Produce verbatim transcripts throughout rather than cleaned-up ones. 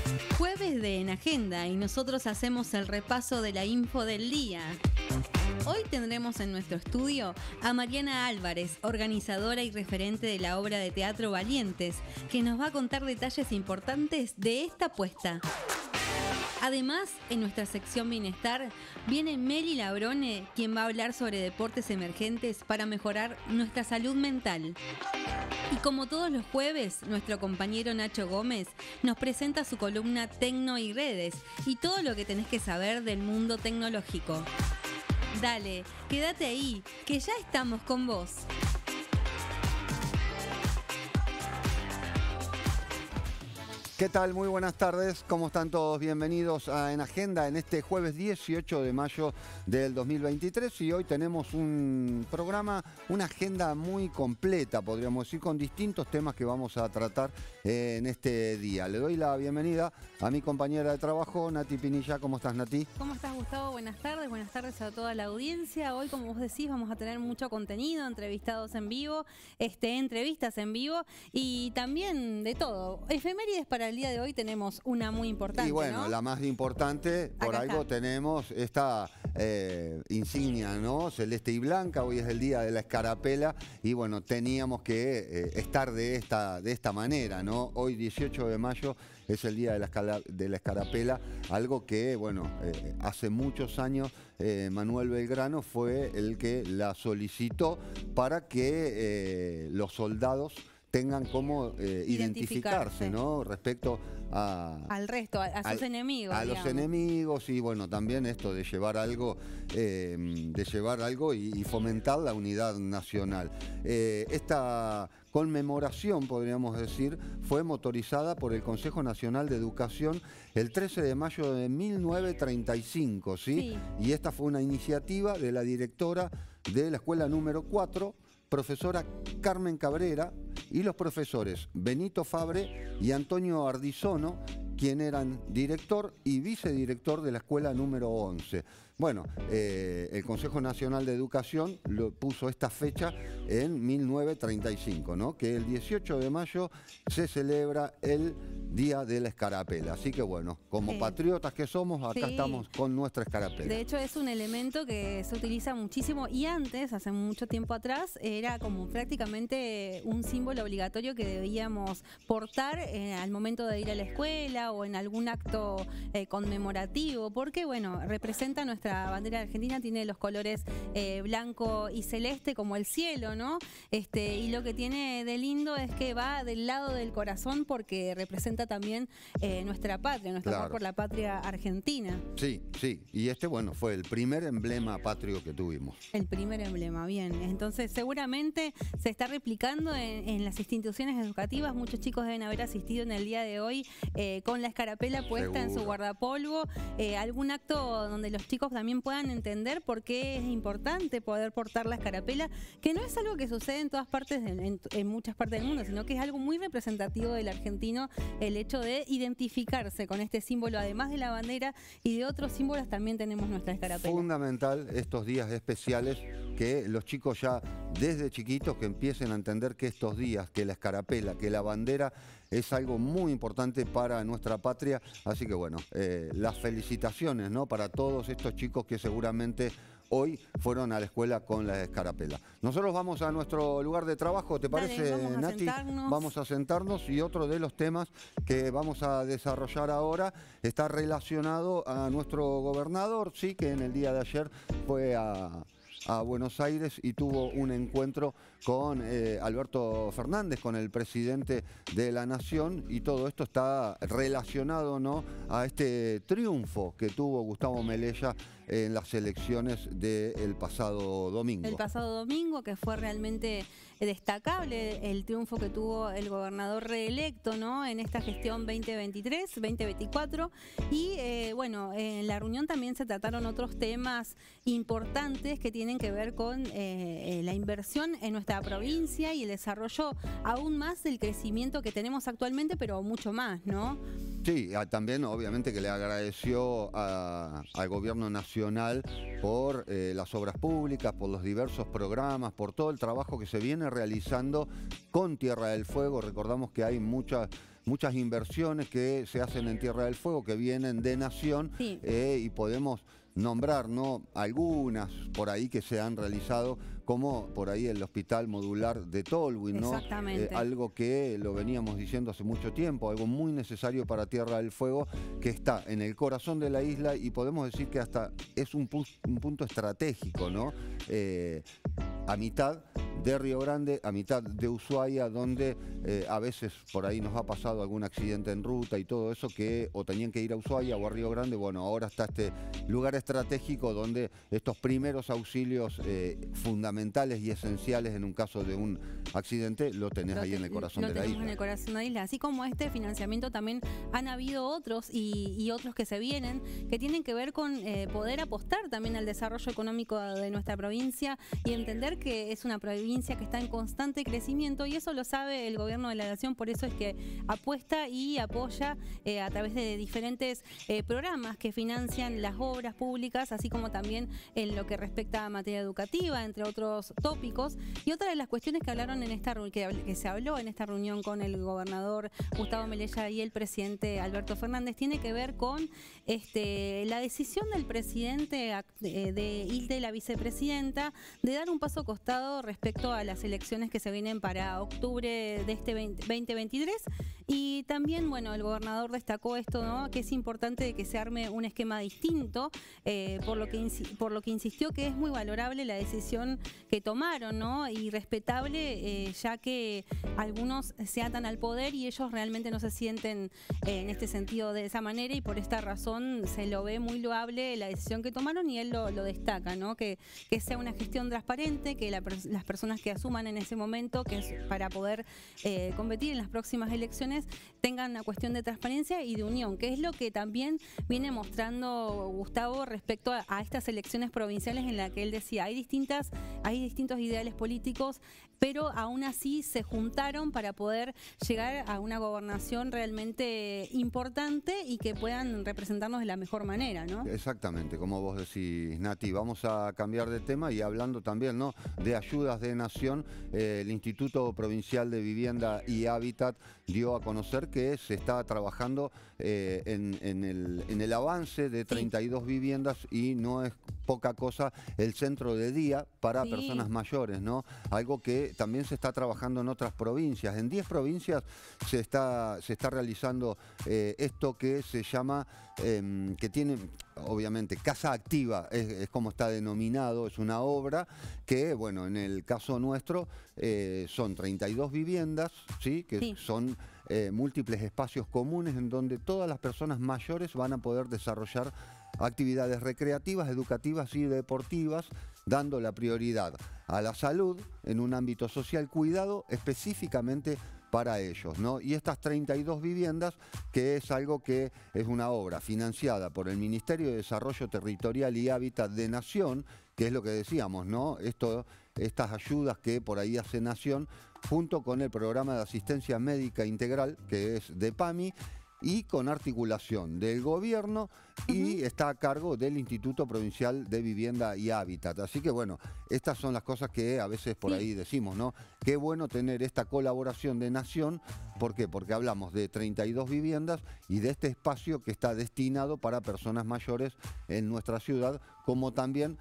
Jueves de En Agenda y nosotros hacemos el repaso de la info del día. Hoy tendremos en nuestro estudio a Mariana Álvarez, organizadora y referente de la obra de teatro Valientes, que nos va a contar detalles importantes de esta apuesta. Además, en nuestra sección Bienestar, viene Meli Labrone, quien va a hablar sobre deportes emergentes para mejorar nuestra salud mental. Y como todos los jueves, nuestro compañero Nacho Gómez nos presenta su columna Tecno y Redes y todo lo que tenés que saber del mundo tecnológico. Dale, quédate ahí, que ya estamos con vos. ¿Qué tal? Muy buenas tardes. ¿Cómo están todos? Bienvenidos a En Agenda en este jueves dieciocho de mayo del dos mil veintitrés y hoy tenemos un programa, una agenda muy completa, podríamos decir, con distintos temas que vamos a tratar en este día. Le doy la bienvenida a mi compañera de trabajo, Nati Pinilla. ¿Cómo estás, Nati? ¿Cómo estás, Gustavo? Buenas tardes, buenas tardes a toda la audiencia. Hoy, como vos decís, vamos a tener mucho contenido, entrevistados en vivo, este, entrevistas en vivo y también de todo. Efemérides para el día de hoy tenemos una muy importante, y bueno, ¿no? La más importante, por Acá algo está. tenemos esta eh, insignia, ¿no? Celeste y blanca. Hoy es el día de la escarapela y bueno, teníamos que eh, estar de esta, de esta manera, ¿no? Hoy dieciocho de mayo es el día de la, escala, de la escarapela, algo que, bueno, eh, hace muchos años eh, Manuel Belgrano fue el que la solicitó para que eh, los soldados tengan cómo eh, identificarse, Identificarse. ¿no? Respecto a, Al resto, a, a sus al- enemigos. a los digamos. enemigos y bueno, también esto de llevar algo, eh, de llevar algo y, y fomentar la unidad nacional. Eh, esta conmemoración, podríamos decir, fue motorizada por el Consejo Nacional de Educación el trece de mayo de mil novecientos treinta y cinco, ¿sí? Sí. Y esta fue una iniciativa de la directora de la escuela número cuatro, profesora Carmen Cabrera, y los profesores Benito Fabre y Antonio Ardizono, quien eran director y vicedirector de la escuela número once. Bueno, eh, el Consejo Nacional de Educación lo puso esta fecha en mil novecientos treinta y cinco, ¿no? Que el dieciocho de mayo se celebra el Día de la Escarapela. Así que bueno, como Sí. patriotas que somos, acá Sí. estamos con nuestra escarapela. De hecho, es un elemento que se utiliza muchísimo y antes, hace mucho tiempo atrás, era como prácticamente un símbolo obligatorio que debíamos portar eh, al momento de ir a la escuela o en algún acto eh, conmemorativo, porque bueno, representa nuestra bandera argentina, tiene los colores eh, blanco y celeste como el cielo, ¿no? Este, y lo que tiene de lindo es que va del lado del corazón porque representa también eh, nuestra patria, nuestro Claro. amor por la patria argentina. Sí, sí. Y este, bueno, fue el primer emblema patrio que tuvimos. El primer emblema, bien. Entonces, seguramente se está replicando en, en las instituciones educativas. Muchos chicos deben haber asistido en el día de hoy eh, con la escarapela puesta en su Seguro. guardapolvo. Eh, algún acto donde los chicos también puedan entender por qué es importante poder portar la escarapela, que no es algo que sucede en todas partes, de- en, en muchas partes del mundo, sino que es algo muy representativo del argentino, el hecho de identificarse con este símbolo, además de la bandera y de otros símbolos, también tenemos nuestra escarapela. Fundamental estos días especiales que los chicos ya desde chiquitos que empiecen a entender que estos días, que la escarapela, que la bandera es algo muy importante para nuestra patria. Así que bueno, eh, las felicitaciones, ¿no? Para todos estos chicos que seguramente hoy fueron a la escuela con la escarapela. Nosotros vamos a nuestro lugar de trabajo, ¿te Dale, parece, vamos a Nati? sentarnos. Vamos a sentarnos y otro de los temas que vamos a desarrollar ahora está relacionado a nuestro gobernador, sí, que en el día de ayer fue a... a Buenos Aires y tuvo un encuentro con eh, Alberto Fernández, con el presidente de la Nación, y todo esto está relacionado, ¿no?, a este triunfo que tuvo Gustavo Melella en las elecciones del pasado domingo. El pasado domingo, que fue realmente destacable el triunfo que tuvo el gobernador reelecto, ¿no?, en esta gestión veinte veintitrés veinte veinticuatro. Y eh, bueno, en la reunión también se trataron otros temas importantes que tienen que ver con eh, la inversión en nuestra provincia y el desarrollo aún más del crecimiento que tenemos actualmente, pero mucho más, ¿no? Sí, a- también obviamente que le agradeció a- al gobierno nacional por eh, las obras públicas, por los diversos programas, por todo el trabajo que se viene realizando con Tierra del Fuego. Recordamos que hay muchas muchas inversiones que se hacen en Tierra del Fuego, que vienen de Nación, Sí. eh, y podemos nombrar, ¿no?, algunas por ahí que se han realizado, como por ahí el Hospital Modular de Tolwyn, ¿no? Exactamente. Eh, algo que lo veníamos diciendo hace mucho tiempo, algo muy necesario para Tierra del Fuego, que está en el corazón de la isla y podemos decir que hasta es un, pu un punto estratégico, ¿no? Eh, a mitad de Río Grande, a mitad de Ushuaia, donde eh, a veces por ahí nos ha pasado algún accidente en ruta y todo eso, que o tenían que ir a Ushuaia o a Río Grande. Bueno, ahora está este lugar estratégico donde estos primeros auxilios eh, fundamentales y esenciales en un caso de un accidente lo tenés Lo ahí te- en el corazón lo de la tenemos isla. en el corazón de la isla. Así como este financiamiento, también han habido otros y, y otros que se vienen, que tienen que ver con eh, poder apostar también al desarrollo económico de nuestra provincia y entender que es una provincia que está en constante crecimiento, y eso lo sabe el gobierno de la nación. Por eso es que apuesta y apoya eh, a través de diferentes eh, programas que financian las obras públicas, así como también en lo que respecta a materia educativa, entre otros tópicos. Y otra de las cuestiones que hablaron en esta que, que se habló en esta reunión con el gobernador Gustavo Melella y el presidente Alberto Fernández tiene que ver con este, la decisión del presidente de, de, y de la vicepresidenta de dar un paso costado respecto a las elecciones que se vienen para octubre de este veinte veintitrés. Y también, bueno, el gobernador destacó esto, ¿no?, que es importante de que se arme un esquema distinto, eh, por lo que por lo que insistió que es muy valorable la decisión que tomaron, ¿no?, y respetable, eh, ya que algunos se atan al poder y ellos realmente no se sienten eh, en este sentido de esa manera, y por esta razón se lo ve muy loable la decisión que tomaron, y él lo, lo destaca, ¿no?, que, que sea una gestión transparente, que la, las personas que asuman en ese momento, que es para poder eh, competir en las próximas elecciones, tengan una cuestión de transparencia y de unión, que es lo que también viene mostrando Gustavo respecto a, a estas elecciones provinciales, en la que él decía, hay distintas, hay distintos ideales políticos, pero aún así se juntaron para poder llegar a una gobernación realmente importante y que puedan representarnos de la mejor manera, ¿no? Exactamente, como vos decís, Nati. Vamos a cambiar de tema y hablando también, ¿no?, de ayudas de Nación. Eh, el Instituto Provincial de Vivienda y Hábitat dio a conocer que se está trabajando eh, en, en, el, en el avance de treinta y dos sí. viviendas, y no es poca cosa el centro de día para sí. personas mayores, ¿no? Algo que también se está trabajando en otras provincias. En diez provincias se está, se está realizando eh, esto que se llama, eh, que tiene, obviamente, Casa Activa, es, es como está denominado, es una obra que, bueno, en el caso nuestro eh, son treinta y dos viviendas, ¿sí?, que sí. son eh, múltiples espacios comunes en donde todas las personas mayores van a poder desarrollar actividades recreativas, educativas y deportivas, dando la prioridad a la salud en un ámbito social, cuidado específicamente para ellos, ¿no? Y estas treinta y dos viviendas, que es algo que es una obra financiada por el Ministerio de Desarrollo Territorial y Hábitat de Nación, que es lo que decíamos, ¿no? Esto, estas ayudas que por ahí hace Nación, junto con el Programa de Asistencia Médica Integral, que es de PAMI, y con articulación del gobierno, y uh-huh. está a cargo del Instituto Provincial de Vivienda y Hábitat. Así que bueno, estas son las cosas que a veces por sí. ahí decimos, ¿no? Qué bueno tener esta colaboración de Nación. ¿Por qué? Porque hablamos de treinta y dos viviendas y de este espacio que está destinado para personas mayores en nuestra ciudad, como también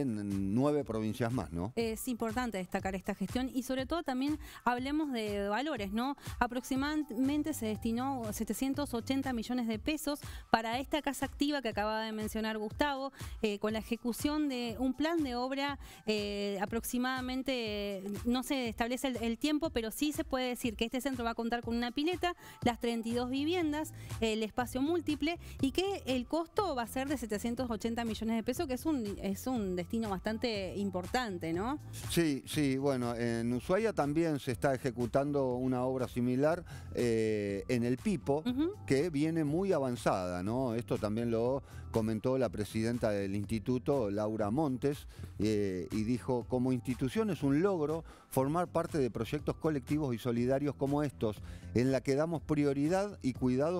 en nueve provincias más, ¿no? Es importante destacar esta gestión, y sobre todo también hablemos de valores, ¿no? Aproximadamente se destinó setecientos ochenta millones de pesos para esta casa activa que acaba de mencionar Gustavo, eh, con la ejecución de un plan de obra eh, aproximadamente, no se establece el, el tiempo, pero sí se puede decir que este centro va a contar con una pileta, las treinta y dos viviendas, el espacio múltiple, y que el costo va a ser de setecientos ochenta millones de pesos, que es un, es un destino bastante importante, ¿no? Sí, sí, bueno, en Ushuaia también se está ejecutando una obra similar eh, en el Pipo, uh-huh. que viene muy avanzada, ¿no? Esto también lo comentó la presidenta del instituto, Laura Montes, eh, y dijo, como institución es un logro formar parte de proyectos colectivos y solidarios como estos, en la que damos prioridad y cuidados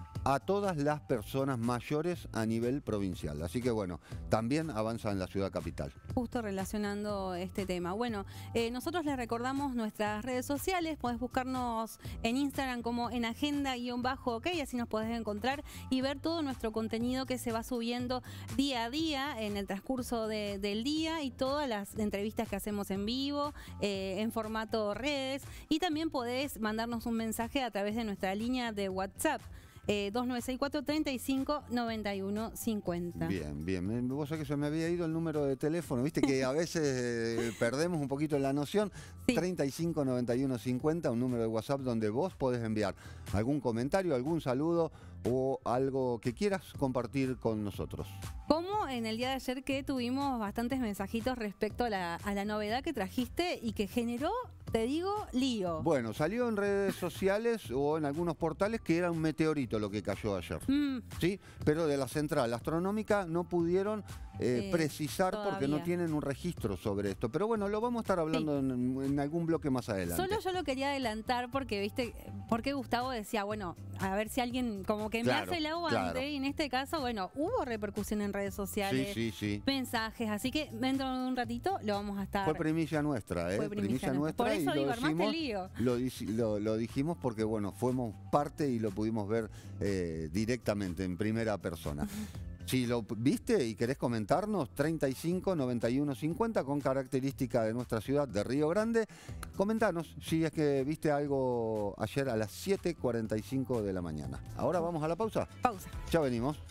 a todas las personas mayores a nivel provincial. Así que bueno, también avanza en la ciudad capital. Justo relacionando este tema. Bueno, eh, nosotros les recordamos nuestras redes sociales. Podés buscarnos en Instagram como en agenda-ok, así nos podés encontrar y ver todo nuestro contenido que se va subiendo día a día en el transcurso de, del día, y todas las entrevistas que hacemos en vivo, eh, en formato redes, y también podés mandarnos un mensaje a través de nuestra línea de WhatsApp. Eh, dos nueve seis cuatro, treinta y cinco, noventa y uno, cincuenta. Bien, bien. Vos sabés que se me había ido el número de teléfono, viste que a veces eh, perdemos un poquito la noción. Sí. treinta y cinco, noventa y uno, cincuenta, un número de WhatsApp donde vos podés enviar algún comentario, algún saludo o algo que quieras compartir con nosotros. Como en el día de ayer, que tuvimos bastantes mensajitos respecto a la, a la novedad que trajiste y que generó, te digo, lío. Bueno, salió en redes sociales o en algunos portales que era un meteorito lo que cayó ayer. Mm. ¿Sí? Pero de la central astronómica no pudieron eh, eh, precisar todavía, porque no tienen un registro sobre esto. Pero bueno, lo vamos a estar hablando sí. en, en algún bloque más adelante. Solo yo lo quería adelantar porque, viste, porque Gustavo decía, bueno, a ver si alguien como que me claro, hace el aguante. Claro. Y en este caso, bueno, hubo repercusión en redes sociales, sí, sí, sí. mensajes. Así que dentro de un ratito lo vamos a estar... Fue primicia nuestra, ¿eh? Fue primicia, primicia nuestra. Por eso y digo, armaste el lío. Lo, lo, lo dijimos porque, bueno, fuimos parte y lo pudimos ver eh, directamente, en primera persona. Si lo viste y querés comentarnos, treinta y cinco, noventa y uno, cincuenta, con característica de nuestra ciudad de Río Grande. Comentanos si es que viste algo ayer a las siete cuarenta y cinco de la mañana. Ahora vamos a la pausa. Pausa. Ya venimos.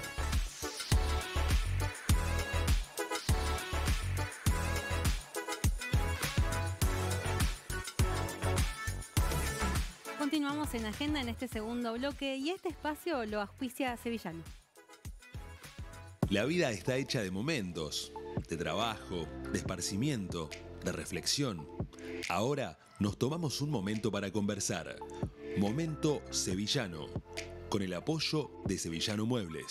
Continuamos en Agenda en este segundo bloque y este espacio lo auspicia Sevillano. La vida está hecha de momentos, de trabajo, de esparcimiento, de reflexión. Ahora nos tomamos un momento para conversar. Momento Sevillano, con el apoyo de Sevillano Muebles.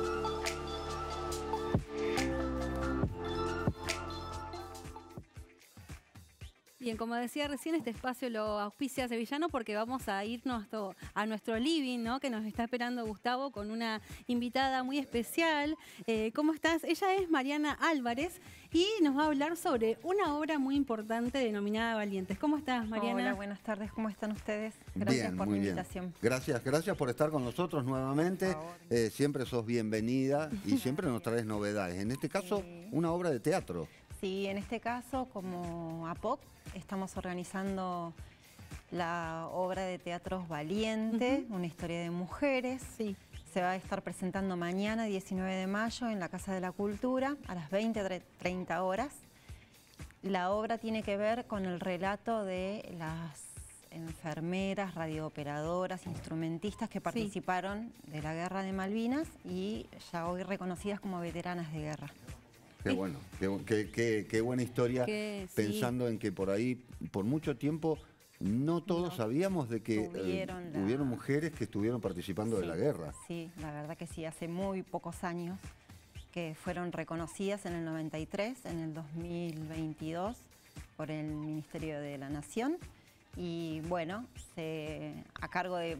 Bien, como decía recién, este espacio lo auspicia Sevillano porque vamos a irnos a nuestro living, ¿no? Que nos está esperando Gustavo con una invitada muy especial. Eh, ¿Cómo estás? Ella es Mariana Álvarez y nos va a hablar sobre una obra muy importante denominada Valientes. ¿Cómo estás, Mariana? Hola, buenas tardes. ¿Cómo están ustedes? Gracias bien, por muy la bien. invitación. Gracias, gracias por estar con nosotros nuevamente. Eh, siempre sos bienvenida y siempre nos traes novedades. En este caso, sí. una obra de teatro. Sí, en este caso, como A P O C, estamos organizando la obra de teatro Valiente, uh-huh. una historia de mujeres. Sí. Se va a estar presentando mañana, diecinueve de mayo, en la Casa de la Cultura, a las veinte treinta horas. La obra tiene que ver con el relato de las enfermeras, radiooperadoras, instrumentistas que participaron sí. de la Guerra de Malvinas y ya hoy reconocidas como veteranas de guerra. Qué bueno, qué, qué, qué, qué buena historia, que, pensando sí. en que por ahí, por mucho tiempo, no todos no, sabíamos de que eh, la... hubieron mujeres que estuvieron participando sí, de la guerra. Sí, la verdad que sí, hace muy pocos años que fueron reconocidas en el noventa y tres, en el dos mil veintidós, por el Ministerio de la Nación. Y bueno, se, a cargo de...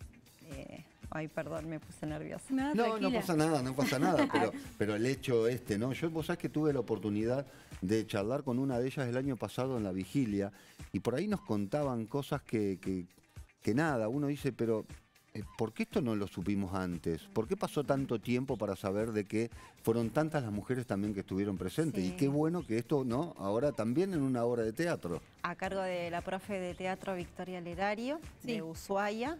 Eh, Ay, perdón, me puse nerviosa. No, no, no pasa nada, no pasa nada, pero, pero el hecho este, ¿no? Yo, vos sabés que tuve la oportunidad de charlar con una de ellas el año pasado en la vigilia y por ahí nos contaban cosas que, que, que nada, uno dice, pero ¿por qué esto no lo supimos antes? ¿Por qué pasó tanto tiempo para saber de que fueron tantas las mujeres también que estuvieron presentes? Sí. Y qué bueno que esto, ¿no? Ahora también en una obra de teatro. A cargo de la profe de teatro Victoria Lerario, sí. de Ushuaia.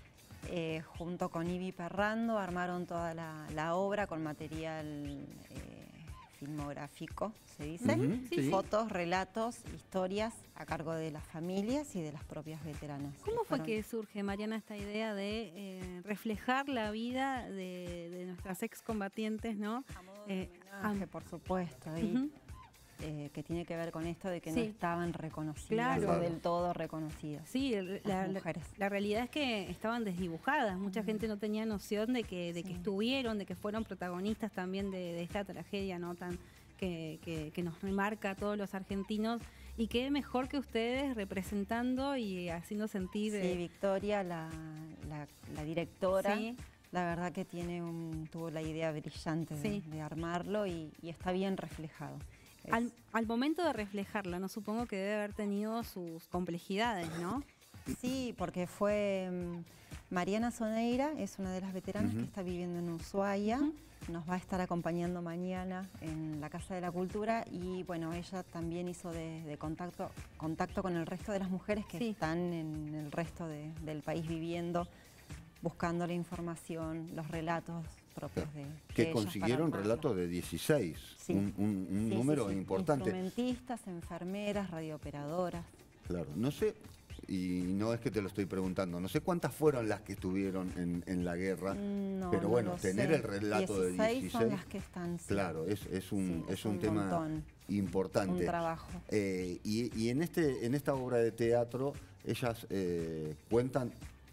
Eh, junto con Ibi Perrando armaron toda la, la obra con material eh, filmográfico, se dice, uh-huh, sí. fotos, relatos, historias a cargo de las familias y de las propias veteranas. ¿Cómo fue que surge, Mariana, esta idea de eh, reflejar la vida de, de nuestras excombatientes, ¿no? A modo de homenaje, por supuesto, ahí. Uh-huh. Eh, que tiene que ver con esto de que sí. no estaban reconocidas, claro. o del todo reconocidas. Sí, la, la, la realidad es que estaban desdibujadas. Mucha mm. gente no tenía noción de que, de sí. que estuvieron, de que fueron protagonistas también de, de esta tragedia, ¿no? Tan que, que, que nos remarca a todos los argentinos Y qué mejor que ustedes representando y haciendo sentir... Sí, eh, Victoria, la, la, la directora, sí. la verdad que tiene un, tuvo la idea brillante de, Sí. de armarlo y, y está bien reflejado. Es- Al, al momento de reflejarla, no supongo que debe haber tenido sus complejidades, ¿no? Sí, porque fue mm, Mariana Soneira, es una de las veteranas Ujú. que está viviendo en Ushuaia. Ujú. Nos va a estar acompañando mañana en la Casa de la Cultura y bueno, ella también hizo de, de contacto, contacto con el resto de las mujeres que Sí. están en el resto de- del país viviendo, buscando la información, los relatos propios de, de Que ellas para consiguieron armarlo. relatos de dieciséis, Sí. un, un- un Sí, sí, número sí. importante. Instrumentistas, enfermeras, radiooperadoras. Claro, no sé, y no es que te lo estoy preguntando, no sé cuántas fueron las que estuvieron en, en la guerra, No, pero no bueno, lo tener sé. el relato de dieciséis son dieciséis, las que están, sí. claro, es, es un, Sí, es es un, un tema montón. importante. Un trabajo. Eh, y, y en, este, en esta obra de teatro, ellas eh, cuentan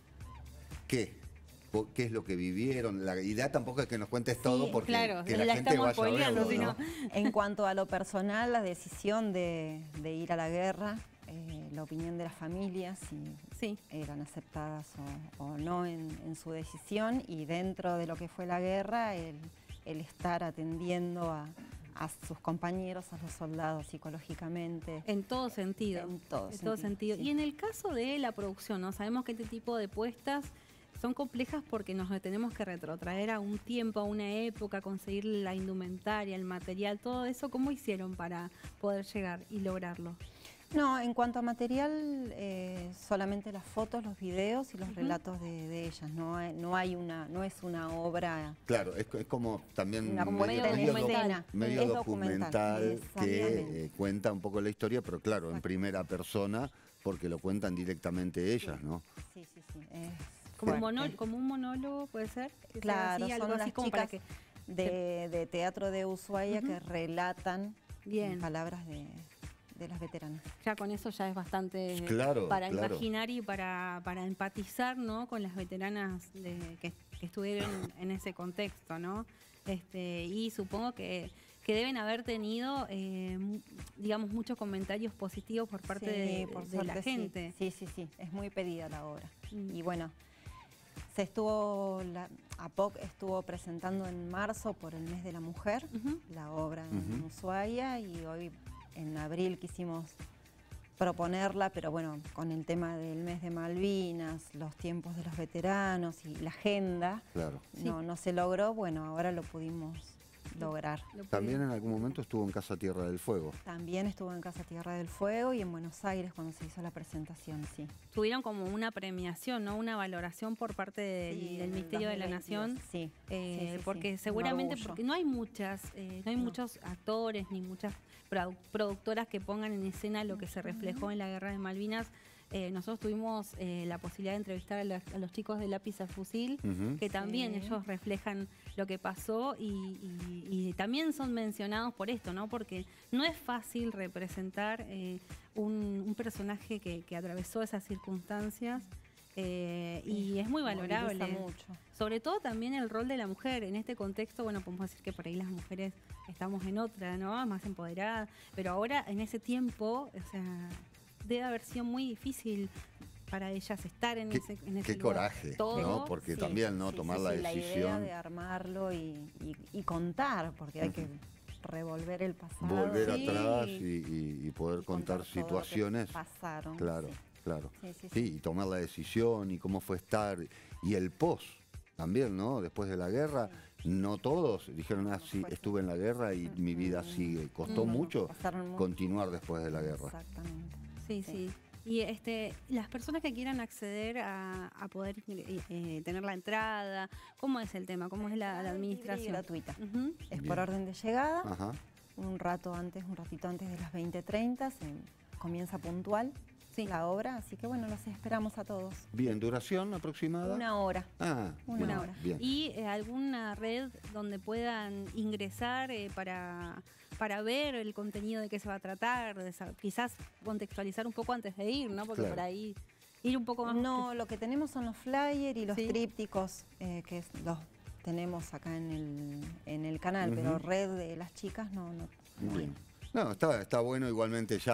qué, Po- qué es lo que vivieron. La idea tampoco es que nos cuentes todo porque claro, que la, la gente estamos vaya a spoileando, verlo, si ¿no? En cuanto a lo personal, la decisión de, de ir a la guerra, eh, la opinión de las familias, si Sí. eran aceptadas o, o no en, en su decisión, y dentro de lo que fue la guerra, el, el estar atendiendo a, a sus compañeros, a los soldados psicológicamente. En todo sentido. En todo En todo sentido, sentido. sí. Y en el caso de la producción, ¿no? Sabemos que este tipo de puestas son complejas porque nos tenemos que retrotraer a un tiempo, a una época, conseguir la indumentaria, el material, todo eso. ¿Cómo hicieron para poder llegar y lograrlo? No, en cuanto a material, eh, solamente las fotos, los videos y los Ujú. relatos de, de ellas. No hay, no hay una, no es una obra, Claro, es, es como también una como medio, medio medio doc- documental. medio Es documental que exactamente. eh, cuenta un poco la historia, pero claro, en Exacto. primera persona, porque lo cuentan directamente ellas, ¿no? Sí, sí, sí. es Como, un fuerte. monó- como un monólogo, ¿puede ser? Que sea Claro, así, son algo así las como para chicas que... de, de teatro de Ushuaia Ujú. que relatan Bien. palabras de, de las veteranas. Ya con eso ya es bastante Claro, para claro. imaginar y para, para empatizar, ¿no? Con las veteranas de, que, que estuvieron en ese contexto, ¿no? Este, y supongo que, que deben haber tenido, eh, mu- digamos, muchos comentarios positivos por parte Sí, de, por de la suerte, sí. gente. Sí, sí, sí. Es muy pedida la obra. Mm. Y bueno, se estuvo, la, A P O C estuvo presentando en marzo por el mes de la mujer Ujú. la obra en Ujú. Ushuaia, y hoy en abril quisimos proponerla, pero bueno, con el tema del mes de Malvinas, los tiempos de los veteranos y la agenda, Claro. no, no se logró. Bueno, ahora lo pudimos lograr. Lo También pudieron. en algún momento estuvo en Casa Tierra del Fuego. También estuvo en Casa Tierra del Fuego y en Buenos Aires cuando se hizo la presentación, sí. Tuvieron como una premiación, ¿no? Una valoración por parte del, Sí, del en el Ministerio de la dos mil veintidós, Nación. Sí, Eh, sí, sí, porque sí, un seguramente orgullo. porque no hay muchas eh, no hay No. muchos actores ni muchas produ- productoras que pongan en escena lo que se reflejó en la guerra de Malvinas. Eh, nosotros tuvimos eh, la posibilidad de entrevistar a, la- a los chicos de Lápiz a Fusil, Ujú. que también Sí. ellos reflejan lo que pasó y, y- y también son mencionados por esto, ¿no? Porque no es fácil representar eh, un, un personaje que, que atravesó esas circunstancias. eh, y es muy Moviliza valorable. mucho. Sobre todo también el rol de la mujer. En este contexto, bueno, podemos decir que por ahí las mujeres estamos en otra, ¿no? Más empoderadas. Pero ahora, en ese tiempo, o sea, debe haber sido muy difícil para ellas estar en Qué, ese, en ese qué lugar. coraje, Todo, ¿no? Porque Sí, también, ¿no? sí, Tomar sí, la sí, La idea decisión, de armarlo y, y- y contar, porque hay que revolver el pasado. volver Sí. atrás y, y- y poder y contar todo lo que situaciones. pasaron. Claro, sí. claro. Sí, sí, Sí, sí. y tomar la decisión y cómo fue estar. Y el post también, ¿no? Después de la guerra, no todos dijeron, ah, sí, fue estuve en la guerra y mi vida sigue. Costó Mm. mucho Pasaron mu- continuar después de la guerra. Exactamente. Sí, sí. Y este, las personas que quieran acceder a, a poder eh, eh, tener la entrada, ¿cómo es el tema? ¿Cómo es la, la Libre y administración? gratuita. Ujú. Es Bien. por orden de llegada. Ajá. Un rato antes, un ratito antes de las veinte treinta, se comienza puntual Sí. la obra, así que bueno, los esperamos a todos. Bien, ¿duración aproximada? Una hora. Ah, Una bien, hora. bien. ¿Y eh, alguna red donde puedan ingresar eh, para, para ver el contenido de qué se va a tratar? De sa- quizás contextualizar un poco antes de ir, ¿no? Porque Claro. por ahí ir un poco más... No, lo que tenemos son los flyers y los Sí. trípticos, eh, que es- los tenemos acá en el, en el canal, Ujú. pero red de las chicas no, no, no hay. Bien. No, está, está bueno igualmente ya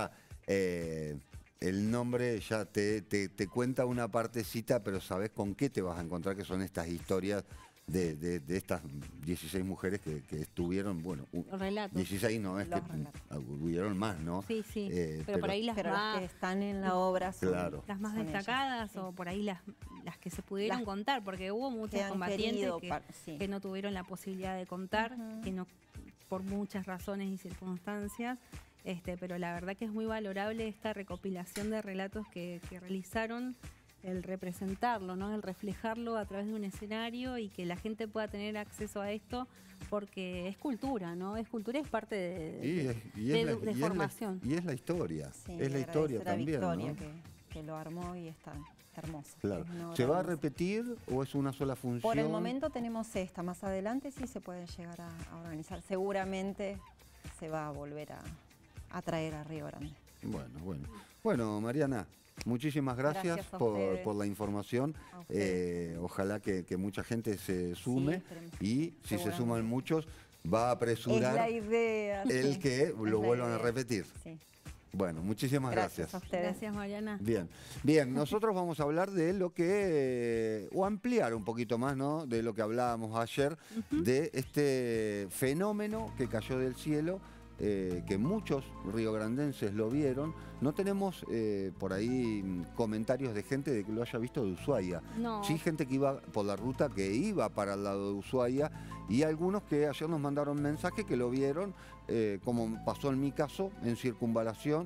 eh, el nombre ya te, te, te cuenta una partecita, pero sabes con qué te vas a encontrar, que son estas historias de, de, de estas dieciséis mujeres que, que estuvieron, bueno, u- Relatos. dieciséis no, es Los que relatos. hubieron más, ¿no? Sí, sí. Eh, pero, por ahí las Pero las más, que están en la obra son, Claro. las más son ellas, destacadas sí. o por ahí las, las que se pudieron Las contar, porque hubo muchos que han combatientes querido que, par- sí. que no tuvieron la posibilidad de contar, Ujú. que no por muchas razones y circunstancias. Este, pero la verdad que es muy valorable esta recopilación de relatos que, que realizaron, el representarlo, ¿no? El reflejarlo a través de un escenario y que la gente pueda tener acceso a esto, porque es cultura, ¿no? Es cultura, es parte de, Y de- es, y de es la, edu- de y es la- formación. y es la historia, Sí, es la y historia agradecer a también, Victoria ¿no? que, que lo armó y está hermoso. Claro. Es una obra ¿Se va a hermosa. repetir o es una sola función? Por el momento tenemos esta, más adelante sí se puede llegar a, a organizar. Seguramente se va a volver a, a traer a Río Grande. Bueno, bueno. Bueno, Mariana, muchísimas gracias, Gracias a por, ustedes. por la información. A ustedes. Eh, ojalá que, que mucha gente se sume esperemos. y si se Seguramente. suman muchos, va a Es apresurar la idea. el sí. que Es lo la vuelvan a idea. repetir. Sí. Bueno, muchísimas Gracias, gracias. a ustedes. Gracias, Mariana. Bien, bien, nosotros vamos a hablar de lo que, eh, o ampliar un poquito más, ¿no? De lo que hablábamos ayer, de este fenómeno que cayó del cielo, eh, que muchos riograndenses lo vieron. No tenemos eh, por ahí mm, comentarios de gente de que lo haya visto de Ushuaia. No. Sí, gente que iba por la ruta, que iba para el lado de Ushuaia, y algunos que ayer nos mandaron mensaje que lo vieron, eh, como pasó en mi caso, en circunvalación,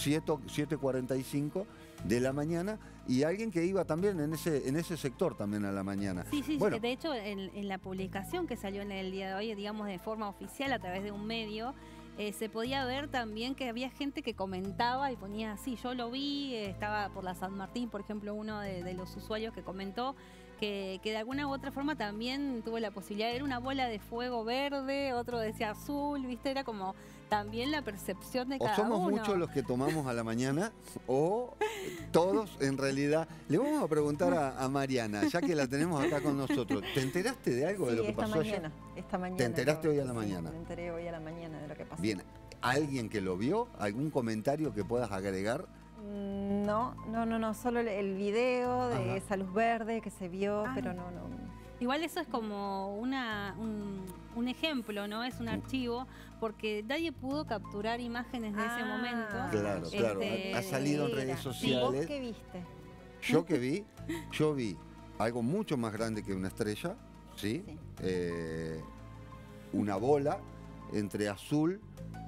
siete cuarenta y cinco de la mañana, y alguien que iba también en ese, en ese sector también a la mañana. Sí, sí, Bueno, sí, de hecho en, en la publicación que salió en el día de hoy, digamos de forma oficial a través de un medio, eh, se podía ver también que había gente que comentaba y ponía así, yo lo vi, eh, estaba por la San Martín, por ejemplo, uno de, de los usuarios que comentó que, que de alguna u otra forma también tuvo la posibilidad de ver una bola de fuego verde, otro decía azul, viste, era como también la percepción de o cada somos uno. muchos los que tomamos a la mañana, o todos en realidad. Le vamos a preguntar a, a Mariana, ya que la tenemos acá con nosotros, ¿te enteraste de algo de Sí, lo que esta pasó mañana, ayer? esta mañana. ¿Te enteraste lo- hoy a la sí, mañana? Me enteré hoy a la mañana de lo que pasó. Bien, ¿alguien que lo vio? ¿Algún comentario que puedas agregar? Mm, No, no, no, no, solo el, el video de Ajá. esa luz verde que se vio, Ah. pero no, no. Igual eso es como una, un, un ejemplo, ¿no? Es un archivo, porque nadie pudo capturar imágenes de ese Ah. momento. Claro, Este, claro. Ha, ha salido en Era. redes ¿Y vos sociales. qué viste? Yo que vi, yo vi algo mucho más grande que una estrella, ¿sí? Sí. Eh, una bola entre azul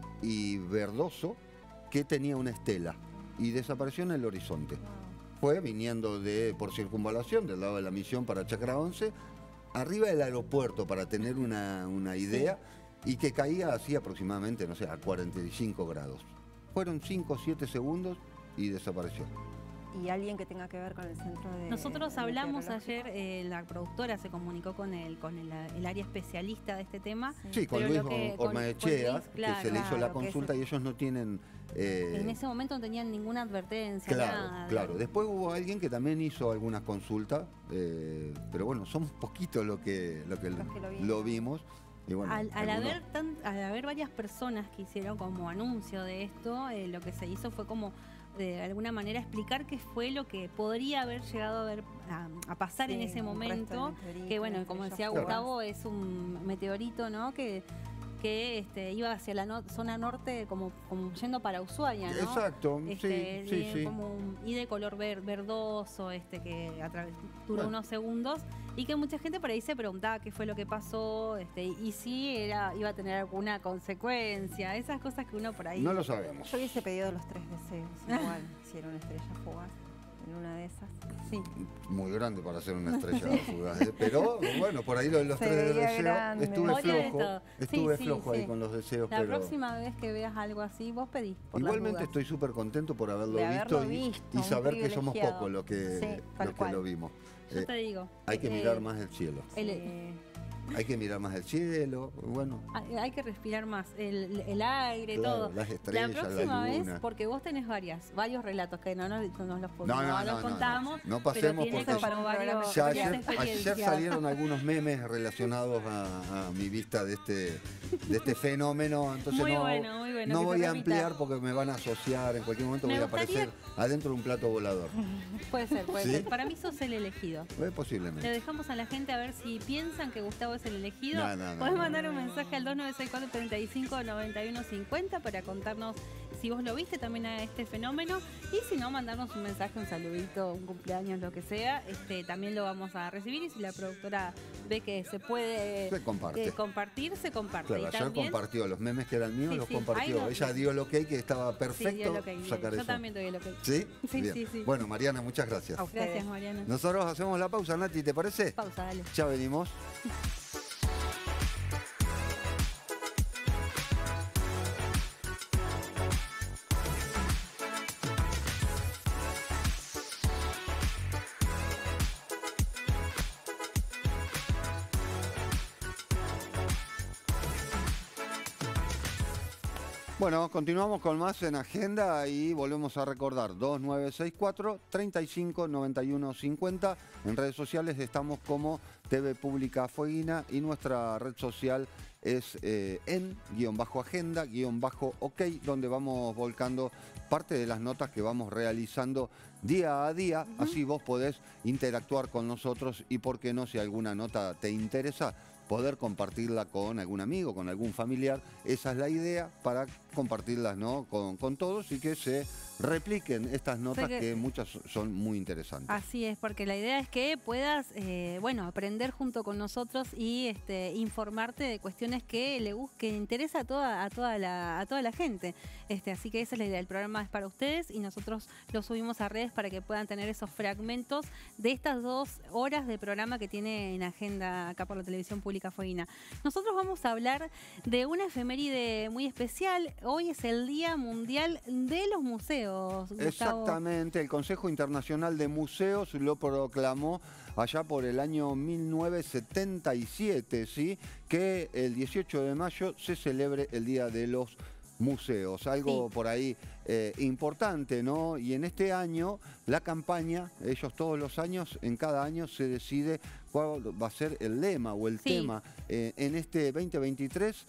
y verdoso que tenía una estela y desapareció en el horizonte. Fue viniendo de por circunvalación del lado de la misión para Chacra once, arriba del aeropuerto para tener una, una idea, y que caía así aproximadamente, no sé, a cuarenta y cinco grados. Fueron cinco o siete segundos y desapareció. Y alguien que tenga que ver con el centro de. Nosotros de hablamos meteorológico. ayer, eh, la productora se comunicó con el, con el, el área especialista de este tema. Sí, con Pero Luis lo que- con- Ormaechea, con Luis, claro, que se le hizo claro, la que consulta ese- y ellos no tienen... eh, En ese momento no tenían ninguna advertencia, claro, nada. claro. Después hubo alguien que también hizo algunas consultas, eh, pero bueno, somos poquitos lo que, lo, que, Los que lo vimos. lo vimos. Y bueno, Al, al algunos- haber tan- al haber varias personas que hicieron como anuncio de esto, eh, lo que se hizo fue como de alguna manera explicar qué fue lo que podría haber llegado a, ver, a, a pasar en Sí, ese un resto de momento, meteoritos, que bueno, como decía estrellas Gustavo, fugaces. es un meteorito, ¿no? Que que este, iba hacia la no- zona norte como, como yendo para Ushuaia, ¿no? Exacto, Este, sí, sí, y sí. como un- y de color ver- verdoso, este que a través- duró Bueno. unos segundos, y que mucha gente por ahí se preguntaba qué fue lo que pasó, este, y si era, iba a tener alguna consecuencia, esas cosas que uno por ahí. No lo sabemos. Yo hubiese pedido los tres deseos, igual, si era una estrella fugaz, en una de esas. Sí. Muy grande para ser una estrella fugaz, ¿eh? Pero bueno, por ahí lo de los Se tres veía deseos, grande. estuve Podría de flojo, todo. estuve Sí, sí, flojo ahí sí. con los deseos, La pero próxima vez que veas algo así, vos pedís. Por las igualmente dudas. estoy súper contento por haberlo De visto, haberlo y, visto, y un saber que somos privilegiado. pocos los que, Sí, tal los que cual. lo vimos. yo Eh, te digo. Hay que eh, mirar más el cielo. el- Eh, Hay que mirar más el cielo, bueno. hay, hay que respirar más, el, el aire, Claro, todo. las estrellas, la la próxima vez, luna. porque vos tenés varias, varios relatos que no nos, no nos los, No, no, no no, los no, contamos. no. No pero pasemos tiene porque como varios, Ya varias ayer, ayer experiencias. salieron algunos memes relacionados a, a mi vista de este, de este fenómeno, entonces Muy no, bueno, muy bueno, no que voy se a repita. ampliar porque me van a asociar, en cualquier momento Me voy a gustaría- aparecer adentro de un plato volador. Puede ser, puede ¿Sí? ser. Para mí sos el elegido. Eh, Le posiblemente. dejamos a la gente a ver si piensan que Gustavo es el elegido. No, no, no, Podés no. mandar un mensaje al dos nueve seis cuatro, tres cinco, nueve uno cinco cero para contarnos si vos lo viste también a este fenómeno. Y si no, mandarnos un mensaje, un saludito, un cumpleaños, lo que sea. Este, también lo vamos a recibir. Y si la productora ve que se puede Se comparte. eh, compartir, se comparte. Claro, y ayer también, compartió los memes que eran míos, Sí, los sí, compartió. ahí lo- Ella dio el ok que estaba Sí, perfecto dio lo que hay. sacar Yo eso. también doy lo que hay. ¿Sí? Sí, Bien. sí, sí. Bueno, Mariana, muchas gracias. A ustedes. Gracias, Mariana. Nosotros hacemos la pausa, Nati, ¿te parece? Pausa, dale. Ya venimos. Bueno, continuamos con más en agenda y volvemos a recordar dos nueve seis cuatro, tres cinco, nueve uno cinco cero. En redes sociales estamos como T V Pública Fueguina y nuestra red social es eh, en guión bajo agenda, guión bajo ok, donde vamos volcando parte de las notas que vamos realizando día a día. Uh-huh. Así vos podés interactuar con nosotros y, por qué no, si alguna nota te interesa, poder compartirla con algún amigo, con algún familiar. Esa es la idea, para compartirlas, ¿no?, con, con todos y que se repliquen estas notas, que, que muchas son muy interesantes. Así es, porque la idea es que puedas, eh, bueno, aprender junto con nosotros y este, informarte de cuestiones que le que interesa a toda, a toda la, a toda la gente. Este, así que esa es la idea. El programa es para ustedes y nosotros lo subimos a redes para que puedan tener esos fragmentos de estas dos horas de programa que tiene en agenda acá por la televisión pública fueguina. Nosotros vamos a hablar de una efeméride muy especial. Hoy es el Día Mundial de los Museos. Gustavo. Exactamente, el Consejo Internacional de Museos lo proclamó allá por el año mil novecientos setenta y siete, ¿sí?, que el dieciocho de mayo se celebre el Día de los Museos, algo sí. por ahí eh, importante, ¿no? Y en este año la campaña, ellos todos los años, en cada año se decide cuál va a ser el lema o el sí. tema. Eh, en este veinte veintitrés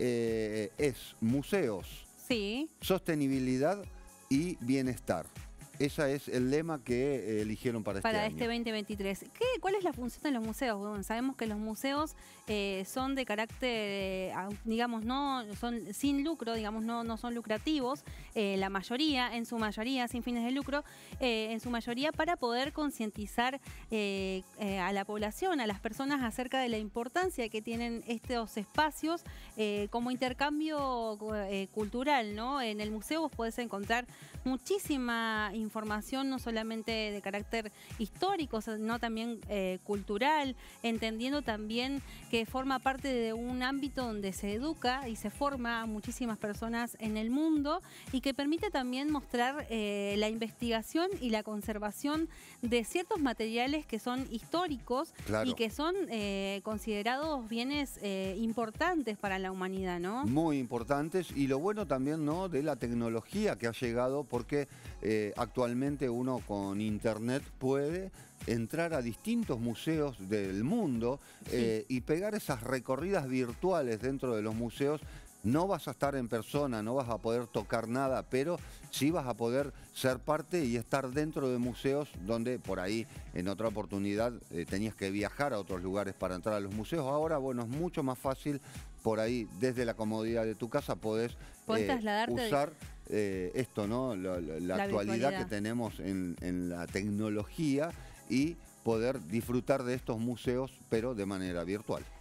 eh, es museos, sí. sostenibilidad y bienestar. Ese es el lema que eh, eligieron para este para año. Para este veinte veintitrés. ¿Qué, ¿Cuál es la función de los museos? Bueno, sabemos que los museos eh, son de carácter, eh, digamos, no son sin lucro, digamos, no, no son lucrativos, eh, la mayoría, en su mayoría, sin fines de lucro, eh, en su mayoría para poder concientizar eh, eh, a la población, a las personas acerca de la importancia que tienen estos espacios eh, como intercambio eh, cultural, ¿no? En el museo vos podés encontrar muchísima información, no solamente de carácter histórico, sino también eh, cultural, entendiendo también que forma parte de un ámbito donde se educa y se forma a muchísimas personas en el mundo y que permite también mostrar eh, la investigación y la conservación de ciertos materiales que son históricos, claro, y que son eh, considerados bienes eh, importantes para la humanidad, ¿no? Muy importantes, y lo bueno también, ¿no?, de la tecnología que ha llegado, porque eh, actualmente uno con internet puede entrar a distintos museos del mundo, sí. eh, y pegar esas recorridas virtuales dentro de los museos. No vas a estar en persona, no vas a poder tocar nada, pero sí vas a poder ser parte y estar dentro de museos donde por ahí en otra oportunidad eh, tenías que viajar a otros lugares para entrar a los museos. Ahora, bueno, es mucho más fácil. Por ahí, desde la comodidad de tu casa, podés eh, usar eh, esto, ¿no? La, la, la, la actualidad que tenemos en, en la tecnología y poder disfrutar de estos museos, pero de manera virtual.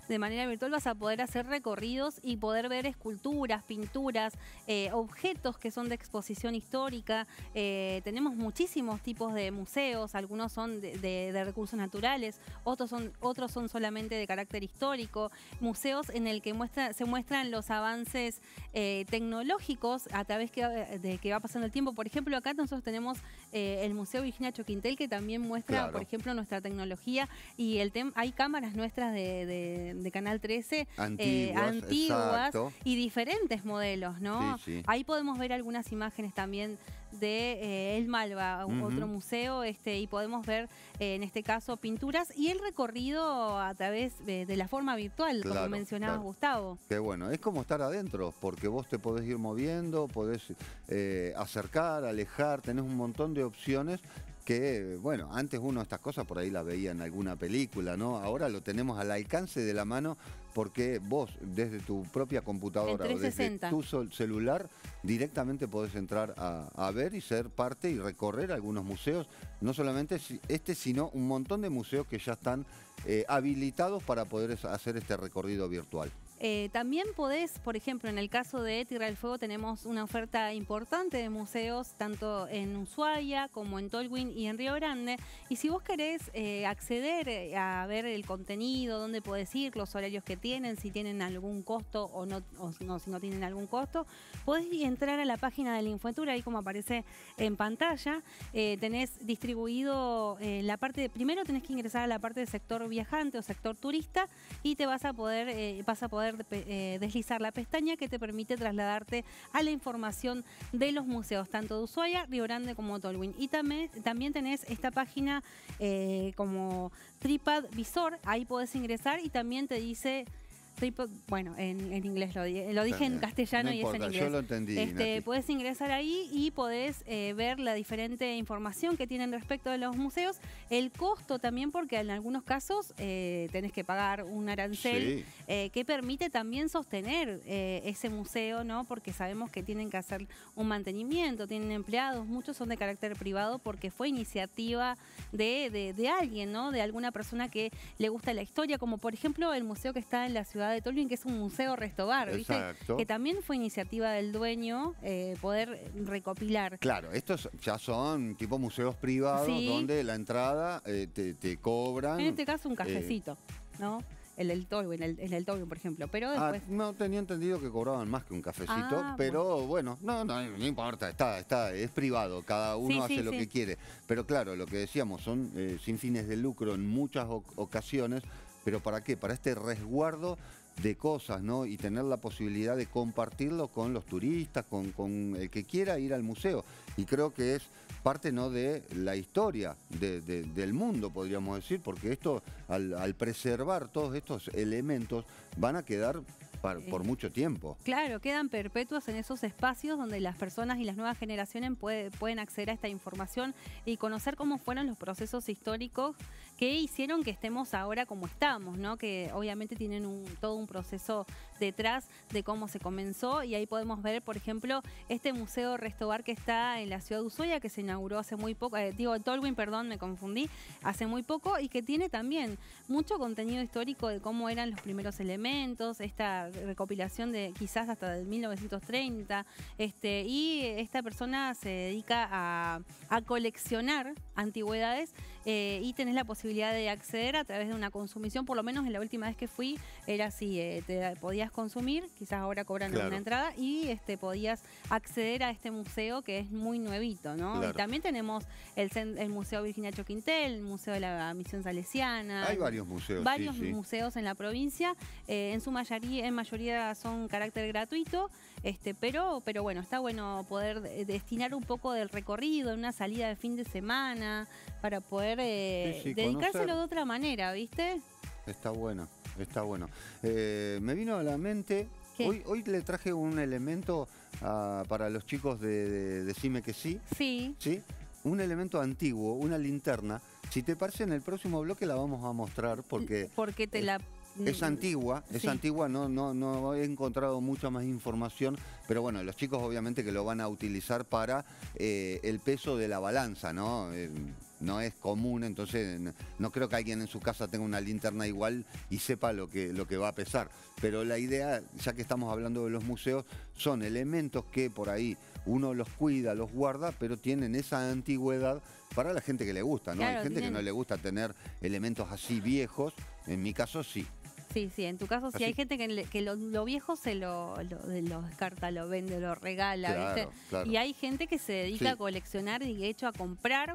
de manera virtual vas a poder hacer recorridos y poder ver esculturas, pinturas, eh, objetos que son de exposición histórica. Eh, tenemos muchísimos tipos de museos, algunos son de, de, de recursos naturales, otros son, otros son solamente de carácter histórico, museos en el que muestra, se muestran los avances eh, tecnológicos a través que, de que va pasando el tiempo. Por ejemplo, acá nosotros tenemos eh, el Museo Virginia Choquintel, que también muestra, Claro. por ejemplo, nuestra tecnología, y el tem hay cámaras nuestras de, de, de Canal trece, Antiguas, eh, antiguas exacto. y diferentes modelos, ¿no? Sí, sí. Ahí podemos ver algunas imágenes también de eh, El Malva, Ujú. otro museo, este, y podemos ver eh, en este caso pinturas y el recorrido a través de, de la forma virtual, Claro, como mencionaba claro. Gustavo. Qué bueno, es como estar adentro, porque vos te podés ir moviendo, podés eh, acercar, alejar, tenés un montón de opciones que, bueno, antes uno estas cosas por ahí las veía en alguna película, ¿no? Ahora lo tenemos al alcance de la mano porque vos desde tu propia computadora En o desde trescientos sesenta. tu sol- celular directamente podés entrar a, a ver y ser parte y recorrer algunos museos, no solamente si- este, sino un montón de museos que ya están eh, habilitados para poder es- hacer este recorrido virtual. Eh, también podés, por ejemplo, en el caso de Tierra del Fuego tenemos una oferta importante de museos, tanto en Ushuaia como en Tolwyn y en Río Grande. Y si vos querés eh, acceder eh, a ver el contenido, dónde podés ir, los horarios que tienen, si tienen algún costo o no, o no si no tienen algún costo, podés entrar a la página de la Infotour, ahí como aparece en pantalla. Eh, tenés distribuido eh, la parte, de, primero tenés que ingresar a la parte del sector viajante o sector turista y te vas a poder, eh, vas a poder Eh, deslizar la pestaña que te permite trasladarte a la información de los museos, tanto de Ushuaia, Río Grande como Tolwyn. Y también, también tenés esta página eh, como TripAdvisor, ahí podés ingresar y también te dice... Tripod, bueno, en, en inglés lo, di- lo dije en castellano No y importa, es en yo inglés. lo entendí, Este, Nati. puedes ingresar ahí y podés eh, ver la diferente información que tienen respecto de los museos, el costo también, porque en algunos casos eh, tenés que pagar un arancel Sí. eh, que permite también sostener eh, ese museo, ¿no? Porque sabemos que tienen que hacer un mantenimiento, tienen empleados, muchos son de carácter privado porque fue iniciativa de, de, de alguien, ¿no? De alguna persona que le gusta la historia, como por ejemplo el museo que está en la ciudad de Tolwyn, que es un museo Restobar, ¿viste? Exacto. Que también fue iniciativa del dueño eh, poder recopilar. Claro, estos ya son tipo museos privados Sí. donde la entrada eh, te, te cobran. En este caso un eh, cafecito, ¿no? El del Tolwyn, el, el del Tolwyn, por ejemplo. Pero Ah, después... no tenía entendido que cobraban más que un cafecito, Ah, pero bueno, no, no, no importa, está, está, es privado, cada uno Sí, hace sí, lo sí. que quiere. Pero claro, lo que decíamos, son eh, sin fines de lucro en muchas o- ocasiones, pero ¿para qué? Para este resguardo de cosas, ¿no? Y tener la posibilidad de compartirlo con los turistas, con, con el que quiera ir al museo. Y creo que es parte, ¿no?, de la historia de- de- del mundo, podríamos decir, porque esto, al, al preservar todos estos elementos, van a quedar par- por mucho tiempo. Claro, quedan perpetuos en esos espacios donde las personas y las nuevas generaciones puede- pueden acceder a esta información y conocer cómo fueron los procesos históricos que hicieron que estemos ahora como estamos, ¿no? Que obviamente tienen un, todo un proceso detrás de cómo se comenzó, y ahí podemos ver, por ejemplo, este museo Restobar que está en la ciudad de Ushuaia, que se inauguró hace muy poco, eh, digo, Tolwyn, perdón, me confundí, hace muy poco, y que tiene también mucho contenido histórico de cómo eran los primeros elementos, esta recopilación de quizás hasta de mil novecientos treinta, este, y esta persona se dedica a, a coleccionar antigüedades eh, y tenés la posibilidad de acceder a través de una consumición, por lo menos en la última vez que fui era así, eh, te podías consumir, quizás ahora cobran Claro. una entrada, y este podías acceder a este museo que es muy nuevito, ¿no? Claro. Y también tenemos el, cen- el Museo Virginia Choquintel, el Museo de la Misión Salesiana. Hay varios museos, Varios sí, sí. museos en la provincia, eh, en su mayoría, en mayoría son carácter gratuito, este, pero, pero bueno, está bueno poder de- destinar un poco del recorrido en una salida de fin de semana para poder eh, Sí, sí, dedicárselo conocer. de otra manera, ¿viste? Está bueno, está bueno. Eh, me vino a la mente, ¿Qué? hoy, hoy le traje un elemento ah, para los chicos de, de Decime que sí, Sí. ¿sí? Un elemento antiguo, una linterna. Si te parece, en el próximo bloque la vamos a mostrar porque Porque te es- la... es antigua, es Sí. antigua, no, no, no he encontrado mucha más información, pero bueno, los chicos obviamente que lo van a utilizar para eh, el peso de la balanza, ¿no? Eh, no es común, entonces no, no creo que alguien en su casa tenga una linterna igual y sepa lo que, lo que va a pesar. Pero la idea, ya que estamos hablando de los museos, son elementos que por ahí uno los cuida, los guarda, pero tienen esa antigüedad para la gente que le gusta, ¿no? Claro, Hay gente tienen... que no le gusta tener elementos así viejos, en mi caso sí. Sí, sí, en tu caso sí Así. hay gente que, le- que lo, lo viejo se lo, lo, lo descarta, lo vende, lo regala, Claro, ¿viste? claro. Y hay gente que se dedica Sí. a coleccionar y de hecho a comprar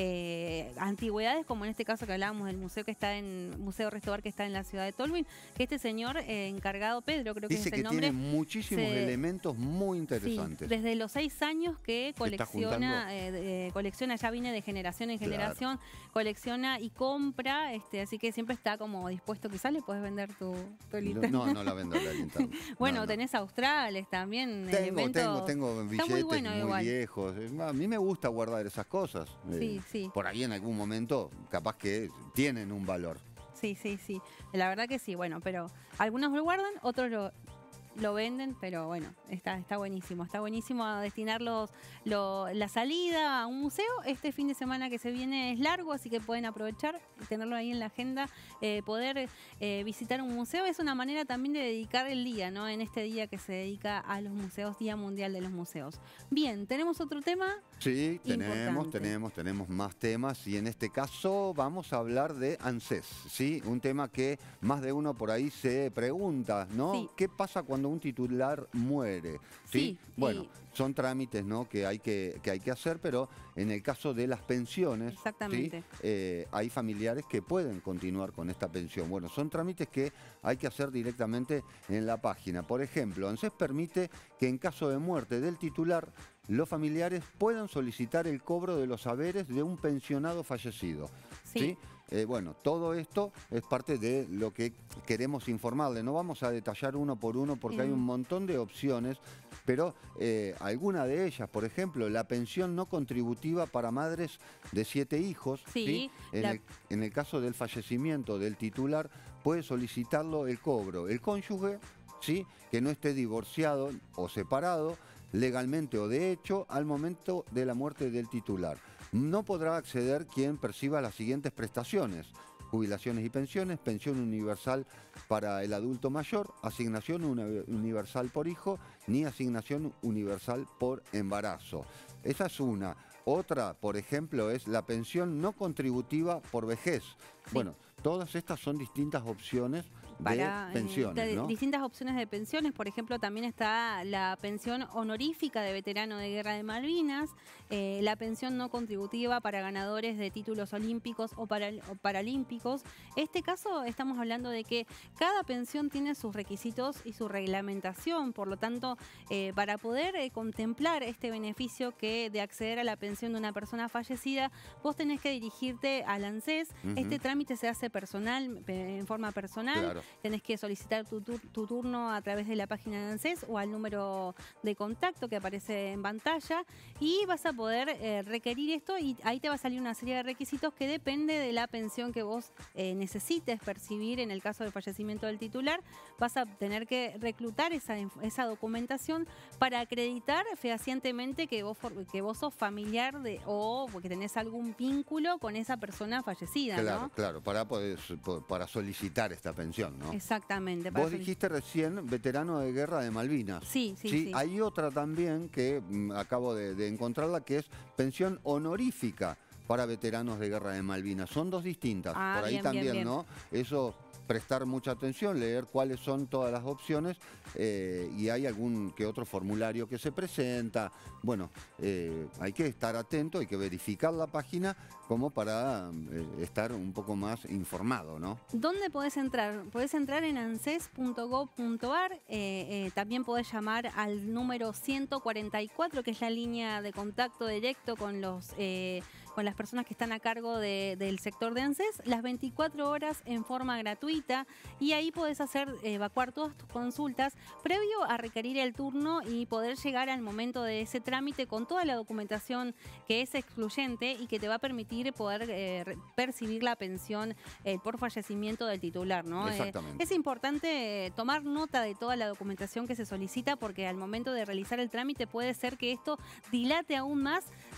eh, antigüedades, como en este caso que hablábamos del museo que está en Museo Restobar que está en la ciudad de Tolwyn, que este señor eh, encargado, Pedro, creo que Dice es que el nombre. tiene muchísimos se- elementos muy Sí, interesantes. desde los seis años que está colecciona, juntando. eh, de- eh, colecciona, ya viene de generación en Claro. generación, colecciona y compra, este, así que siempre está como dispuesto, quizás le puedes vender tu, tu linterna. No, no la vendo la linterna. Bueno, No, no. tenés australes también, Tengo, elementos. tengo, tengo Está billetes muy muy, bueno igual. viejos. A mí me gusta guardar esas cosas. Sí, sí. Por ahí en algún momento capaz que tienen un valor. Sí, sí, sí. La verdad que sí, bueno, pero algunos lo guardan, otros lo, lo venden, pero bueno, está, está buenísimo. Está buenísimo a destinar los, lo- la salida a un museo. Este fin de semana que se viene es largo, así que pueden aprovechar y tenerlo ahí en la agenda. Eh, poder eh, visitar un museo es una manera también de dedicar el día, ¿no? En este día que se dedica a los museos, Día Mundial de los Museos. Bien, ¿tenemos otro tema? Sí, tenemos, Importante. tenemos, tenemos más temas y en este caso vamos a hablar de ANSES, ¿sí? Un tema que más de uno por ahí se pregunta, ¿no? Sí. ¿Qué pasa cuando un titular muere? Sí, Bueno, y- son trámites, ¿no? que hay que, que hay que hacer, pero en el caso de las pensiones, Exactamente. ¿sí? Eh, hay familiares que pueden continuar con esta pensión. Bueno, son trámites que hay que hacer directamente en la página. Por ejemplo, ANSES permite que en caso de muerte del titular, los familiares puedan solicitar el cobro de los haberes de un pensionado fallecido. Sí. ¿Sí? Eh, bueno, todo esto es parte de lo que queremos informarle. No vamos a detallar uno por uno porque hay Mm. un montón de opciones, pero eh, alguna de ellas, por ejemplo, la pensión no contributiva para madres de siete hijos, Sí, En, la- el, en el caso del fallecimiento del titular, puede solicitarlo el cobro. El cónyuge, ¿sí? Que no esté divorciado o separado, legalmente o de hecho, al momento de la muerte del titular. No podrá acceder quien perciba las siguientes prestaciones: jubilaciones y pensiones, pensión universal para el adulto mayor, asignación uni- universal por hijo, ni asignación universal por embarazo. Esa es una. Otra, por ejemplo, es la pensión no contributiva por vejez. Bueno, todas estas son distintas opciones para de eh, pensiones, de- ¿no? distintas opciones de pensiones. Por ejemplo, también está la pensión honorífica de veterano de guerra de Malvinas, eh, la pensión no contributiva para ganadores de títulos olímpicos o, para, o paralímpicos. Este caso estamos hablando de que cada pensión tiene sus requisitos y su reglamentación, por lo tanto, eh, para poder eh, contemplar este beneficio que de acceder a la pensión de una persona fallecida, vos tenés que dirigirte al ANSES. Ujú. Este trámite se hace personal, pe- en forma personal. Claro. Tenés que solicitar tu, tur- tu turno a través de la página de ANSES o al número de contacto que aparece en pantalla y vas a poder eh, requerir esto y ahí te va a salir una serie de requisitos que depende de la pensión que vos eh, necesites percibir en el caso del fallecimiento del titular. Vas a tener que reclutar esa, inf- esa documentación para acreditar fehacientemente que vos, for- que vos sos familiar de, o que tenés algún vínculo con esa persona fallecida, Claro, ¿no? claro, para, poder, para solicitar esta pensión, ¿no? Exactamente. para Vos solic- dijiste recién veterano de guerra de Malvinas. Sí, sí, sí. Hay otra también que mm, acabo de, de encontrarla, que es pensión honorífica para veteranos de guerra de Malvinas. Son dos distintas. Ah, Por ahí bien, también, bien, bien. ¿no? Eso, prestar mucha atención, leer cuáles son todas las opciones eh, y hay algún que otro formulario que se presenta. Bueno, eh, hay que estar atento, hay que verificar la página como para eh, estar un poco más informado, ¿no? ¿Dónde podés entrar? Podés entrar en anses punto gov punto ar, eh, eh, también podés llamar al número ciento cuarenta y cuatro, que es la línea de contacto directo con los eh, con las personas que están a cargo de- del sector de ANSES, las veinticuatro horas en forma gratuita, y ahí podés hacer evacuar todas tus consultas previo a requerir el turno y poder llegar al momento de ese trámite con toda la documentación que es excluyente y que te va a permitir poder eh, re- percibir la pensión eh, por fallecimiento del titular, ¿no? Eh, Exactamente. es importante eh, tomar nota de toda la documentación que se solicita porque al momento de realizar el trámite puede ser que esto dilate aún más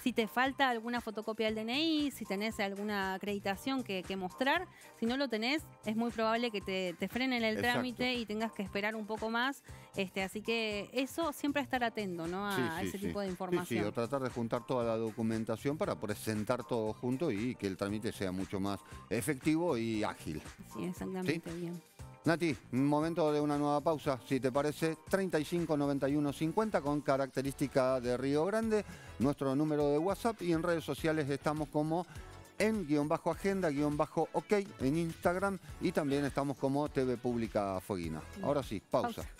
Si te falta alguna fotocopia del D N I, si tenés alguna acreditación que, que mostrar, si no lo tenés, es muy probable que te, te frenen el Exacto. trámite y tengas que esperar un poco más. Este, así que eso siempre estar atento, ¿no? a, Sí, a sí, ese sí. tipo de Sí, información. sí, o tratar de juntar toda la documentación para presentar todo junto y que el trámite sea mucho más efectivo y ágil. Sí, exactamente, bien. Nati, momento de una nueva pausa, si te parece, treinta y cinco noventa y uno cincuenta con característica de Río Grande, nuestro número de WhatsApp, y en redes sociales estamos como en guión bajo agenda, guión bajo ok en Instagram, y también estamos como T V Pública Fueguina. Ahora sí, pausa. Pausa.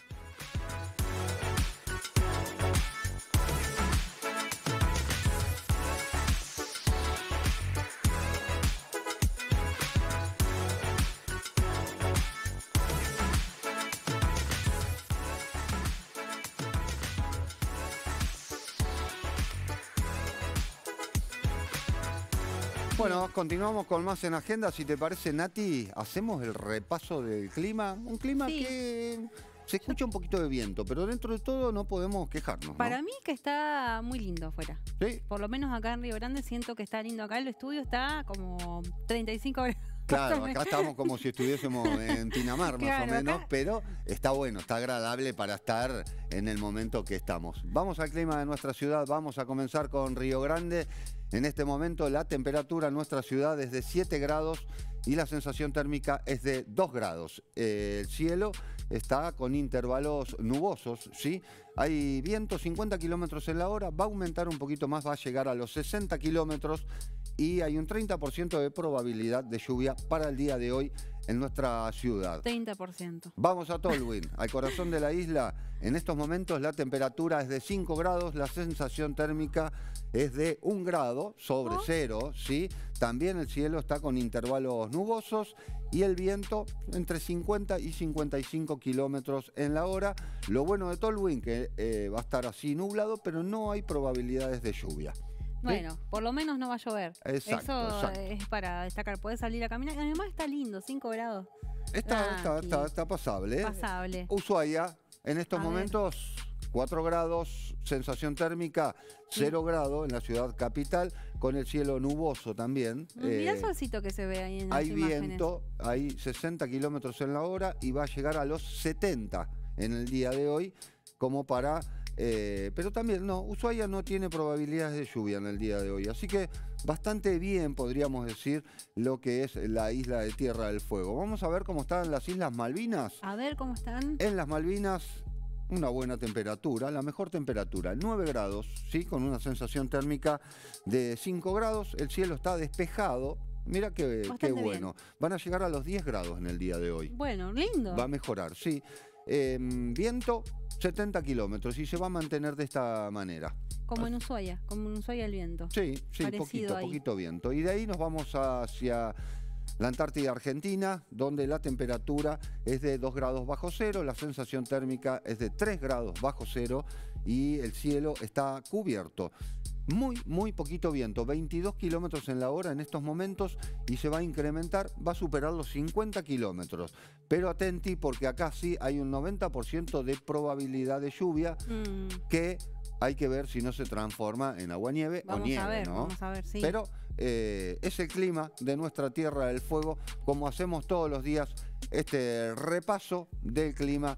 Bueno, continuamos con más en agenda. Si te parece, Nati, hacemos el repaso del clima. Un clima Sí. que se escucha un poquito de viento, pero dentro de todo no podemos quejarnos, ¿no? Para mí que está muy lindo afuera. Sí, Por lo menos acá en Río Grande siento que está lindo. Acá el estudio está como treinta y cinco grados. claro, acá estamos como si estuviésemos en Pinamar, más Claro, o menos, acá- pero está bueno, está agradable para estar en el momento que estamos. Vamos al clima de nuestra ciudad, vamos a comenzar con Río Grande. En este momento la temperatura en nuestra ciudad es de siete grados y la sensación térmica es de dos grados. Eh, el cielo está con intervalos nubosos, ¿sí? Hay viento cincuenta kilómetros en la hora, va a aumentar un poquito más, va a llegar a los sesenta kilómetros y hay un treinta por ciento de probabilidad de lluvia para el día de hoy en nuestra ciudad. treinta por ciento. Vamos a Tolwyn, al corazón de la isla. En estos momentos la temperatura es de cinco grados, la sensación térmica es de un grado sobre cero, ¿sí? También el cielo está con intervalos nubosos y el viento entre cincuenta y cincuenta y cinco kilómetros en la hora. Lo bueno de Tolwyn que eh, va a estar así nublado, pero no hay probabilidades de lluvia. Bueno, por lo menos no va a llover. Exacto, Eso exacto. es para destacar. Podés salir a caminar. Además está lindo, cinco grados. Está, está, Tranqui. está, está pasable. ¿eh? Pasable. Ushuaia, en estos A ver. momentos, cuatro grados, sensación térmica cero grados en la ciudad capital, con el cielo nuboso también. Mm, Mirá el Eh, solcito que se ve ahí en las hay imágenes. viento, hay sesenta kilómetros en la hora y va a llegar a los setenta en el día de hoy, como para... eh, pero también, no, Ushuaia no tiene probabilidades de lluvia en el día de hoy, así que bastante bien podríamos decir lo que es la isla de Tierra del Fuego. Vamos a ver cómo están las Islas Malvinas. A ver cómo están. En las Malvinas, una buena temperatura, la mejor temperatura, nueve grados, ¿sí? Con una sensación térmica de cinco grados. El cielo está despejado. Mira qué, qué Bastante bueno. Van a llegar a los diez grados en el día de hoy. Bueno, lindo. Va a mejorar, sí. Eh, viento, setenta kilómetros y se va a mantener de esta manera. Como en Ushuaia, como en Ushuaia el viento. Sí, sí, Parecido poquito, ahí. poquito viento. Y de ahí nos vamos hacia la Antártida Argentina, donde la temperatura es de dos grados bajo cero, la sensación térmica es de tres grados bajo cero y el cielo está cubierto. Muy, muy poquito viento, veintidós kilómetros en la hora en estos momentos y se va a incrementar, va a superar los cincuenta kilómetros. Pero atenti porque acá sí hay un noventa por ciento de probabilidad de lluvia Mm, que hay que ver si no se transforma en agua-nieve o vamos nieve, a ver, ¿no? vamos a ver, sí. Pero eh, es el clima de nuestra Tierra del Fuego, como hacemos todos los días este repaso del clima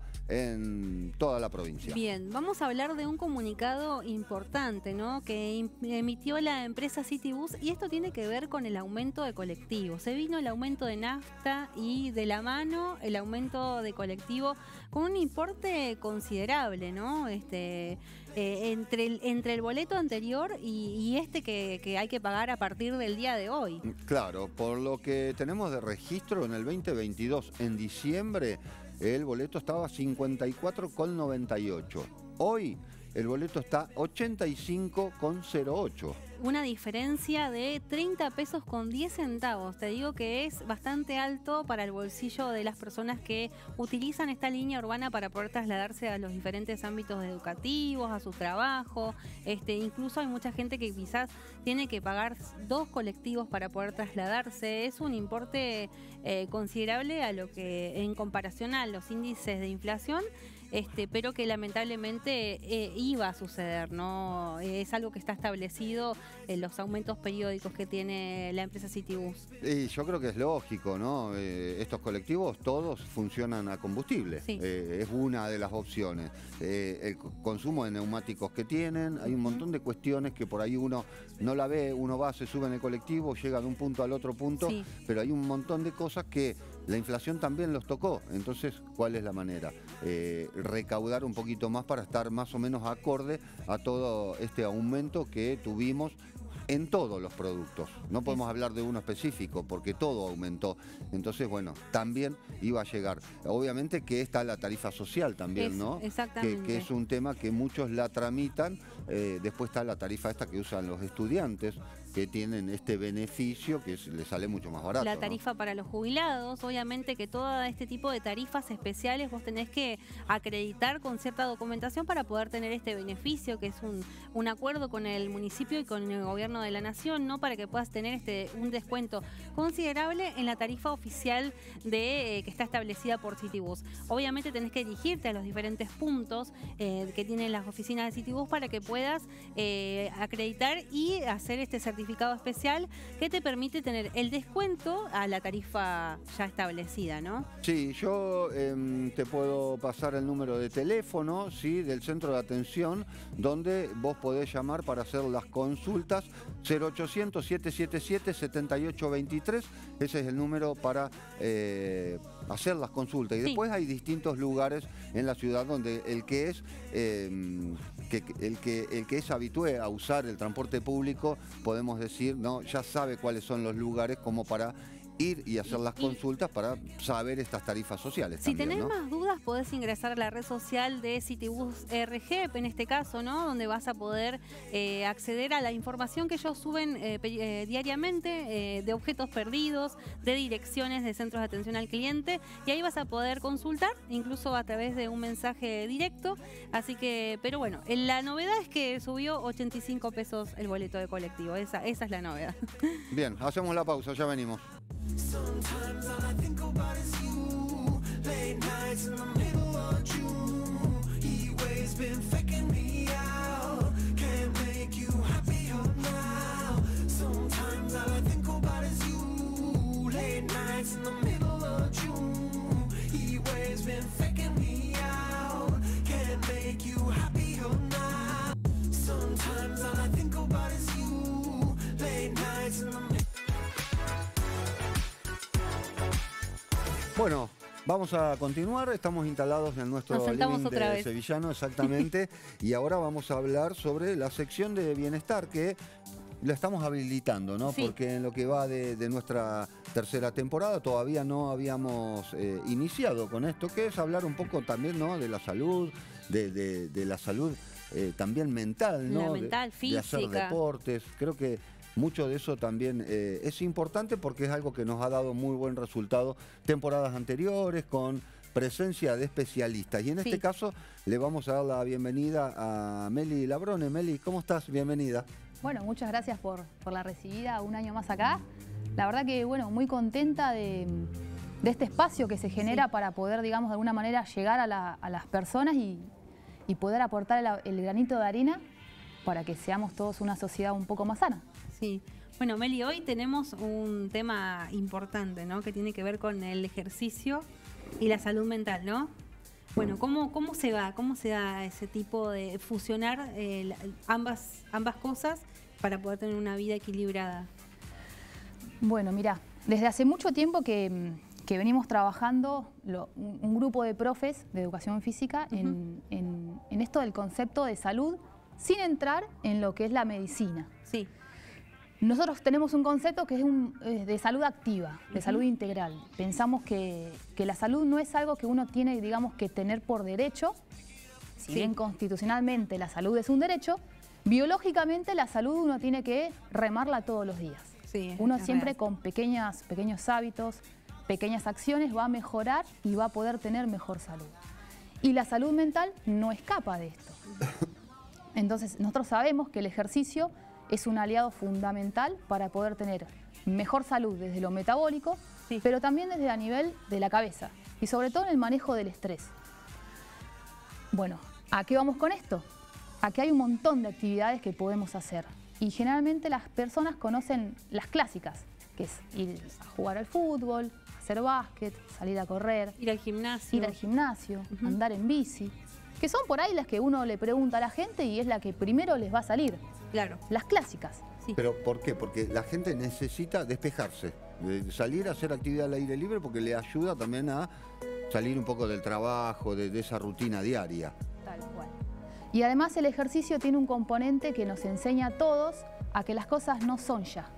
en toda la provincia. Bien, vamos a hablar de un comunicado importante, ¿no? Que em- emitió la empresa Citibus y esto tiene que ver con el aumento de colectivos. Se vino el aumento de nafta y de la mano el aumento de colectivo con un importe considerable, ¿no? Este, eh, entre, el, entre el boleto anterior y, y este que, que hay que pagar a partir del día de hoy. Claro, por lo que tenemos de registro en el veinte veintidós, en diciembre, el boleto estaba cincuenta y cuatro con noventa y ocho. Hoy el boleto está ochenta y cinco con cero ocho. Una diferencia de treinta pesos con diez centavos. Te digo que es bastante alto para el bolsillo de las personas que utilizan esta línea urbana para poder trasladarse a los diferentes ámbitos educativos, a su trabajo. Este, incluso hay mucha gente que quizás tiene que pagar dos colectivos para poder trasladarse. Es un importe eh, considerable a lo que en comparación a los índices de inflación. este, pero que lamentablemente eh, iba a suceder, ¿no? Es algo que está establecido en los aumentos periódicos que tiene la empresa Citibus. Y yo creo que es lógico, ¿no? Eh, estos colectivos todos funcionan a combustible. Sí. Eh, es una de las opciones. Eh, el consumo de neumáticos que tienen, hay un montón de cuestiones que por ahí uno no la ve, uno va, se sube en el colectivo, llega de un punto al otro punto, Sí. pero hay un montón de cosas que la inflación también los tocó. Entonces, ¿cuál es la manera? Eh, recaudar un poquito más para estar más o menos acorde a todo este aumento que tuvimos en todos los productos. No podemos hablar de uno específico porque todo aumentó. Entonces, bueno, también iba a llegar. Obviamente que está la tarifa social también, Es- ¿no? exactamente. Que, que es un tema que muchos la tramitan. Eh, después está la tarifa esta que usan los estudiantes, que tienen este beneficio que es- les sale mucho más barato. La ¿no? tarifa para los jubilados, obviamente que todo este tipo de tarifas especiales vos tenés que acreditar con cierta documentación para poder tener este beneficio, que es un, un acuerdo con el municipio y con el gobierno de la nación, ¿no? Para que puedas tener este un descuento considerable en la tarifa oficial de eh, que está establecida por Citibus. Obviamente tenés que dirigirte a los diferentes puntos eh, que tienen las oficinas de Citibus para que puedas eh, acreditar y hacer este certificado especial que te permite tener el descuento a la tarifa ya establecida, ¿no? Sí, yo em, te puedo pasar el número de teléfono, ¿sí? Del centro de atención, donde vos podés llamar para hacer las consultas. Cero ochocientos, siete siete siete, siete ocho dos tres, ese es el número para eh, hacer las consultas. Y Sí. después hay distintos lugares en la ciudad donde el que es em, que, el que el que es habitué a usar el transporte público, podemos decir, no, ya sabe cuáles son los lugares como para ir y hacer las Y- consultas para saber estas tarifas sociales. Si también, tenés ¿no? más dudas, podés ingresar a la red social de Citibus R G, en este caso, ¿no? Donde vas a poder eh, acceder a la información que ellos suben eh, pe- eh, diariamente eh, de objetos perdidos, de direcciones de centros de atención al cliente, y ahí vas a poder consultar, incluso a través de un mensaje directo. Así que, pero bueno, la novedad es que subió ochenta y cinco pesos el boleto de colectivo. Esa, esa es la novedad. Bien, hacemos la pausa, ya venimos. Sometimes all I think about is you. Late nights in the middle of June. He always been faking me out. Can't make you happier now. Sometimes all I think about is you. Late nights in the middle of June. He always been faking me out. Can't make you happier now. Sometimes all I think about is you. Late nights in the middle. Bueno, vamos a continuar. Estamos instalados en nuestro Nos sentamos living otra de vez. Sevillano, exactamente. Y ahora vamos a hablar sobre la sección de bienestar que la estamos habilitando, ¿no? Sí. Porque en lo que va de, de nuestra tercera temporada todavía no habíamos eh, iniciado con esto, que es hablar un poco también, ¿no? De la salud, de, de- de la salud eh, también mental, ¿no? La De- mental, de hacer física. deportes. Creo que mucho de eso también eh, es importante porque es algo que nos ha dado muy buen resultado temporadas anteriores con presencia de especialistas. Y en Sí. este caso le vamos a dar la bienvenida a Meli Labrone. Meli, ¿cómo estás? Bienvenida. Bueno, muchas gracias por, por la recibida un año más acá. La verdad que, bueno, muy contenta de, de este espacio que se genera Sí. para poder, digamos, de alguna manera llegar a, la- a las personas y, y poder aportar el, el granito de arena para que seamos todos una sociedad un poco más sana. Sí. Bueno, Meli, hoy tenemos un tema importante, ¿no? Que tiene que ver con el ejercicio y la salud mental, ¿no? Bueno, ¿cómo, cómo se va? ¿Cómo se da ese tipo de fusionar eh, la- ambas, ambas cosas para poder tener una vida equilibrada? Bueno, mira, desde hace mucho tiempo que, que venimos trabajando lo- un, un grupo de profes de educación física en, en- en esto del concepto de salud sin entrar en lo que es la medicina. Sí, Nosotros tenemos un concepto que es un, eh, de salud activa, de salud integral. Pensamos que, que la salud no es algo que uno tiene, digamos, que tener por derecho. Si Sí. bien constitucionalmente la salud es un derecho, biológicamente la salud uno tiene que remarla todos los días. sí. Uno es siempre real. con pequeñas, pequeños hábitos, pequeñas acciones va a mejorar y va a poder tener mejor salud. Y la salud mental no escapa de esto. Entonces, nosotros sabemos que el ejercicio es un aliado fundamental para poder tener mejor salud desde lo metabólico, Sí. pero también desde a nivel de la cabeza y sobre todo en el manejo del estrés. Bueno, ¿a qué vamos con esto? A que hay un montón de actividades que podemos hacer. Y generalmente las personas conocen las clásicas, que es ir a jugar al fútbol, hacer básquet, salir a correr, Ir al gimnasio. ir al gimnasio, andar en bici, que son por ahí las que uno le pregunta a la gente y es la que primero les va a salir. Claro. Las clásicas. Sí. ¿Pero por qué? Porque la gente necesita despejarse, de salir a hacer actividad al aire libre porque le ayuda también a salir un poco del trabajo, de, de esa rutina diaria. Tal cual. Y además el ejercicio tiene un componente que nos enseña a todos a que las cosas no son ya.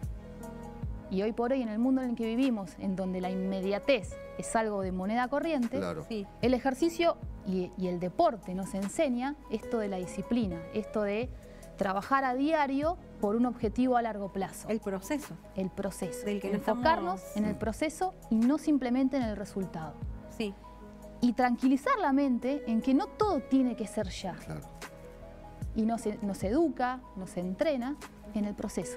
Y hoy por hoy, en el mundo en el que vivimos, en donde la inmediatez es algo de moneda corriente, Claro. Sí. el ejercicio y, y el deporte nos enseña esto de la disciplina, esto de trabajar a diario por un objetivo a largo plazo, El proceso. el proceso. del que no Enfocarnos estamos- en el proceso y no simplemente en el resultado. Sí. Y tranquilizar la mente en que no todo tiene que ser ya. Claro. Y nos, nos educa, nos entrena en el proceso.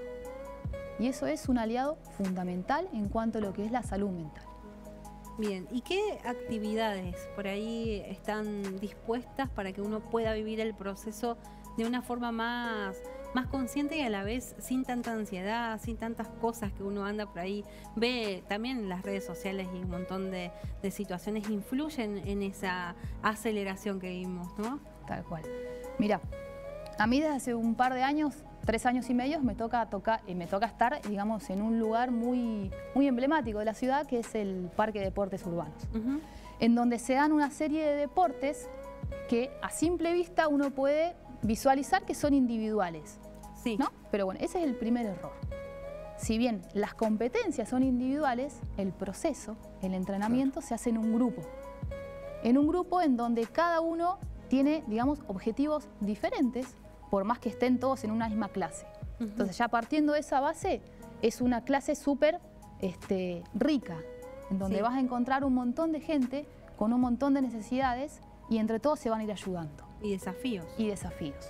Y eso es un aliado fundamental en cuanto a lo que es la salud mental. Bien, ¿y qué actividades por ahí están dispuestas para que uno pueda vivir el proceso de una forma más, más consciente y a la vez sin tanta ansiedad, sin tantas cosas que uno anda por ahí? Ve también las redes sociales y un montón de, de situaciones influyen en esa aceleración que vivimos, ¿no? Tal cual. Mira, a mí desde hace un par de años, tres años y medio, me toca, tocar, eh, me toca estar, digamos, en un lugar muy, muy emblemático de la ciudad, que es el Parque de Deportes Urbanos, Ujú. en donde se dan una serie de deportes que a simple vista uno puede visualizar que son individuales, Sí. ¿no? Pero bueno, ese es el primer error. Si bien las competencias son individuales, el proceso, el entrenamiento se hace en un grupo. En un grupo en donde cada uno tiene, digamos, objetivos diferentes, por más que estén todos en una misma clase. Ujú. Entonces, ya partiendo de esa base, es una clase súper este, rica, en donde Sí. vas a encontrar un montón de gente con un montón de necesidades y entre todos se van a ir ayudando. Y desafíos. Y desafíos.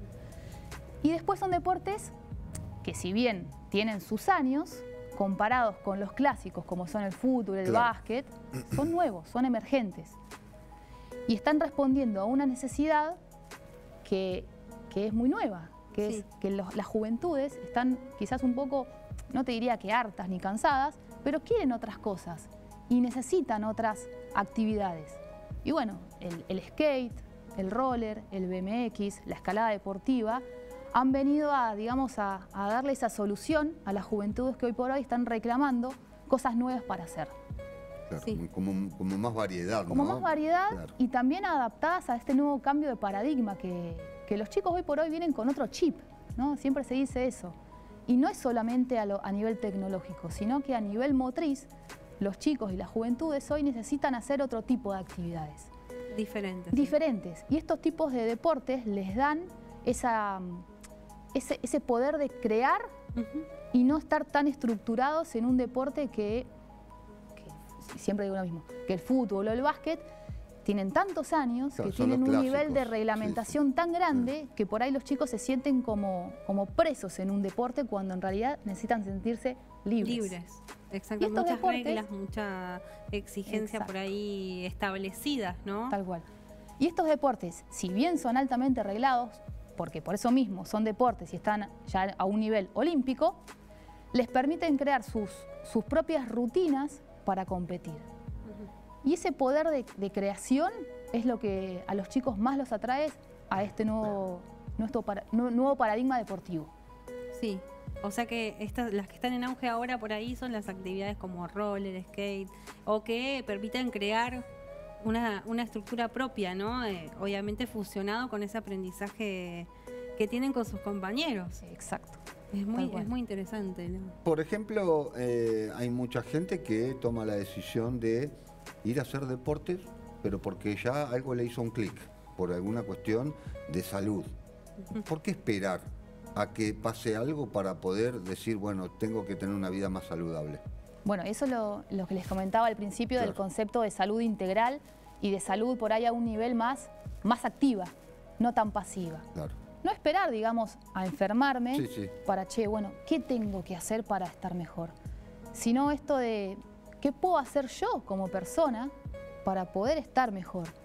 Y después son deportes que, si bien tienen sus años, comparados con los clásicos como son el fútbol, el Claro. básquet, son nuevos, son emergentes. Y están respondiendo a una necesidad que, que es muy nueva, que Sí. es que los- las juventudes están quizás un poco, no te diría que hartas ni cansadas, pero quieren otras cosas y necesitan otras actividades. Y bueno, el, el skate, el roller, el B M X, la escalada deportiva, han venido a, digamos, a, a darle esa solución a las juventudes que hoy por hoy están reclamando cosas nuevas para hacer. Claro, Sí. muy- como, como más variedad, Como ¿no? más variedad Claro. y también adaptadas a este nuevo cambio de paradigma que, que los chicos hoy por hoy vienen con otro chip, ¿no? Siempre se dice eso. Y no es solamente a, lo- a nivel tecnológico, sino que a nivel motriz, los chicos y las juventudes hoy necesitan hacer otro tipo de actividades. Diferentes. Diferentes. Y estos tipos de deportes les dan esa, ese, ese poder de crear Ujú. y no estar tan estructurados en un deporte que, que siempre digo lo mismo, que el fútbol o el básquet tienen tantos años, Claro, que son los tienen un nivel de clásicos, reglamentación sí, sí. tan grande que por ahí los chicos se sienten como, como presos en un deporte cuando en realidad necesitan sentirse libres. Libres. Exacto. Y estos Muchas deportes- reglas, mucha exigencia Exacto. por ahí establecidas, ¿no? Tal cual. Y estos deportes, si bien son altamente reglados, porque por eso mismo son deportes y están ya a un nivel olímpico, les permiten crear sus, sus propias rutinas para competir. Y ese poder de, de creación es lo que a los chicos más los atrae a este nuevo, nuestro para- nu- nuevo paradigma deportivo. Sí. O sea que estas, las que están en auge ahora por ahí son las actividades como roller, skate, o que permiten crear una, una estructura propia, ¿no? Eh, obviamente fusionado con ese aprendizaje que tienen con sus compañeros. Sí, exacto. Es muy, Tal cual. es muy interesante, ¿no? Por ejemplo, eh, hay mucha gente que toma la decisión de ir a hacer deportes, pero porque ya algo le hizo un clic, por alguna cuestión de salud. ¿Por qué esperar a que pase algo para poder decir, bueno, tengo que tener una vida más saludable? Bueno, eso es lo, lo que les comentaba al principio del Claro. concepto de salud integral y de salud por ahí a un nivel más, más activa, no tan pasiva. Claro. No esperar, digamos, a enfermarme Sí, sí. para, che, bueno, ¿qué tengo que hacer para estar mejor? Sino esto de, ¿qué puedo hacer yo como persona para poder estar mejor?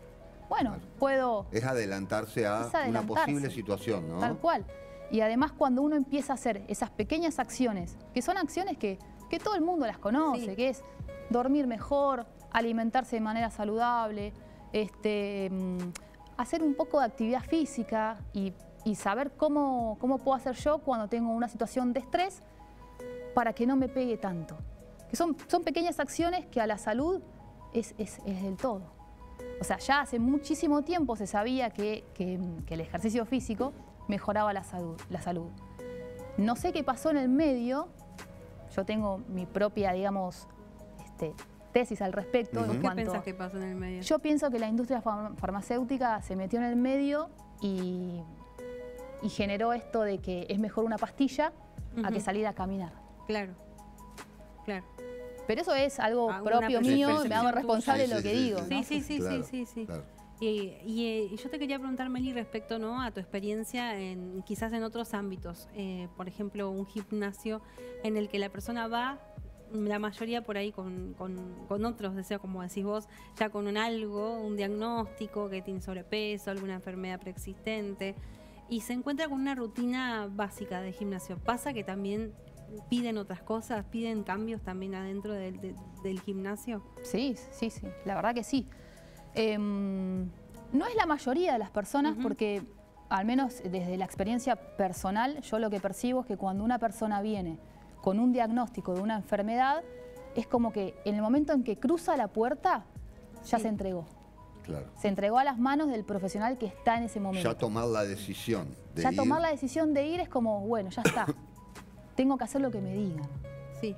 bueno, Claro. puedo... Es adelantarse a Es adelantarse. una posible situación, ¿no? Tal cual. Y además cuando uno empieza a hacer esas pequeñas acciones, que son acciones que, que todo el mundo las conoce, Sí. que es dormir mejor, alimentarse de manera saludable, este, mm, hacer un poco de actividad física y, y saber cómo, cómo puedo hacer yo cuando tengo una situación de estrés para que no me pegue tanto. Que son, son pequeñas acciones que a la salud es, es, es del todo. O sea, ya hace muchísimo tiempo se sabía que, que, que el ejercicio físico mejoraba la salud, la salud. No sé qué pasó en el medio, yo tengo mi propia, digamos, este, tesis al respecto. Ujú. en ¿Qué cuanto pensás que pasó en el medio? Yo pienso que la industria far- farmacéutica se metió en el medio y, y generó esto de que es mejor una pastilla a que Ujú. salir a caminar. Claro, claro. Pero eso es algo Ah, una propio mío, percepción me hago responsable tuya. de lo que Sí, sí, digo. sí. ¿no? Sí, sí, sí, Claro, sí, sí, sí. claro. Y, y, eh, y yo te quería preguntar, Meli, respecto, ¿no?, a tu experiencia en, quizás en otros ámbitos. Eh, por ejemplo, un gimnasio en el que la persona va, la mayoría por ahí con, con, con otros deseos, como decís vos, ya con un algo, un diagnóstico, que tiene sobrepeso, alguna enfermedad preexistente, y se encuentra con una rutina básica de gimnasio. ¿Pasa que también piden otras cosas, piden cambios también adentro del, de- del gimnasio? Sí, sí, sí, la verdad que sí. Em, no es la mayoría de las personas Ujú. porque, al menos desde la experiencia personal, yo lo que percibo es que cuando una persona viene con un diagnóstico de una enfermedad, es como que en el momento en que cruza la puerta, ya Sí. se entregó. Claro. Se entregó a las manos del profesional que está en ese momento. Ya tomar la decisión de Ya ir. tomar la decisión de ir es como, bueno, ya está. Tengo que hacer lo que me digan. Sí.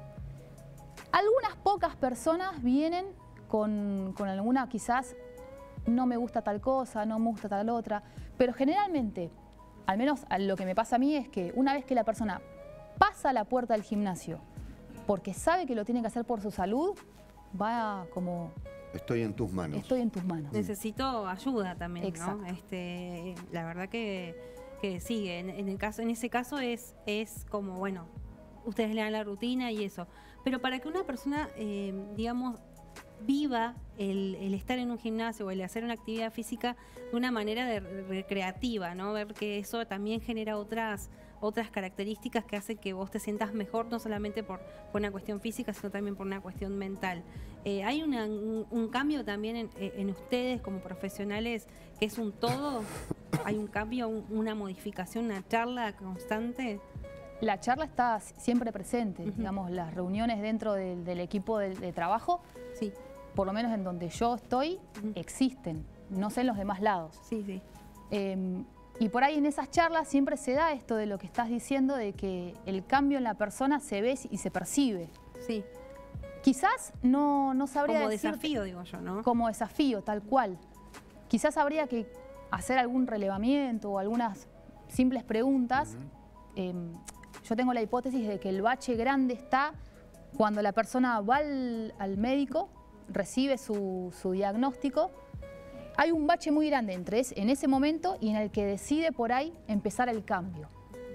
Algunas pocas personas vienen con, con alguna, quizás, no me gusta tal cosa, no me gusta tal otra, pero generalmente, al menos a lo que me pasa a mí es que una vez que la persona pasa la puerta del gimnasio porque sabe que lo tiene que hacer por su salud, va como, Estoy en tus manos. estoy en tus manos. Necesito ayuda también, Exacto. ¿no? Este, la verdad que, que sí, en, en el caso, en ese caso es, es como, bueno, ustedes le dan la rutina y eso. Pero para que una persona, eh, digamos, viva el, el estar en un gimnasio o el hacer una actividad física de una manera de recreativa, ¿no? Ver que eso también genera otras otras características que hacen que vos te sientas mejor, no solamente por, por una cuestión física, sino también por una cuestión mental. Eh, ¿Hay una- un, un cambio también en, en ustedes como profesionales que es un todo? ¿Hay un cambio, un- una modificación, una charla constante? La charla está siempre presente, Ujú. digamos, las reuniones dentro del, del equipo de, de trabajo, Sí, por lo menos en donde yo estoy, Ujú. existen, no sé en los demás lados. sí, sí. Eh, y por ahí en esas charlas siempre se da esto de lo que estás diciendo, de que el cambio en la persona se ve y se percibe. Sí, Quizás no, no sabría como decirte- desafío, digo yo, ¿no? como desafío, tal cual. Quizás habría que hacer algún relevamiento o algunas simples preguntas. Eh, yo tengo la hipótesis de que el bache grande está cuando la persona va al, al médico, recibe su, su diagnóstico. Hay un bache muy grande entre es- en ese momento y en el que decide por ahí empezar el cambio.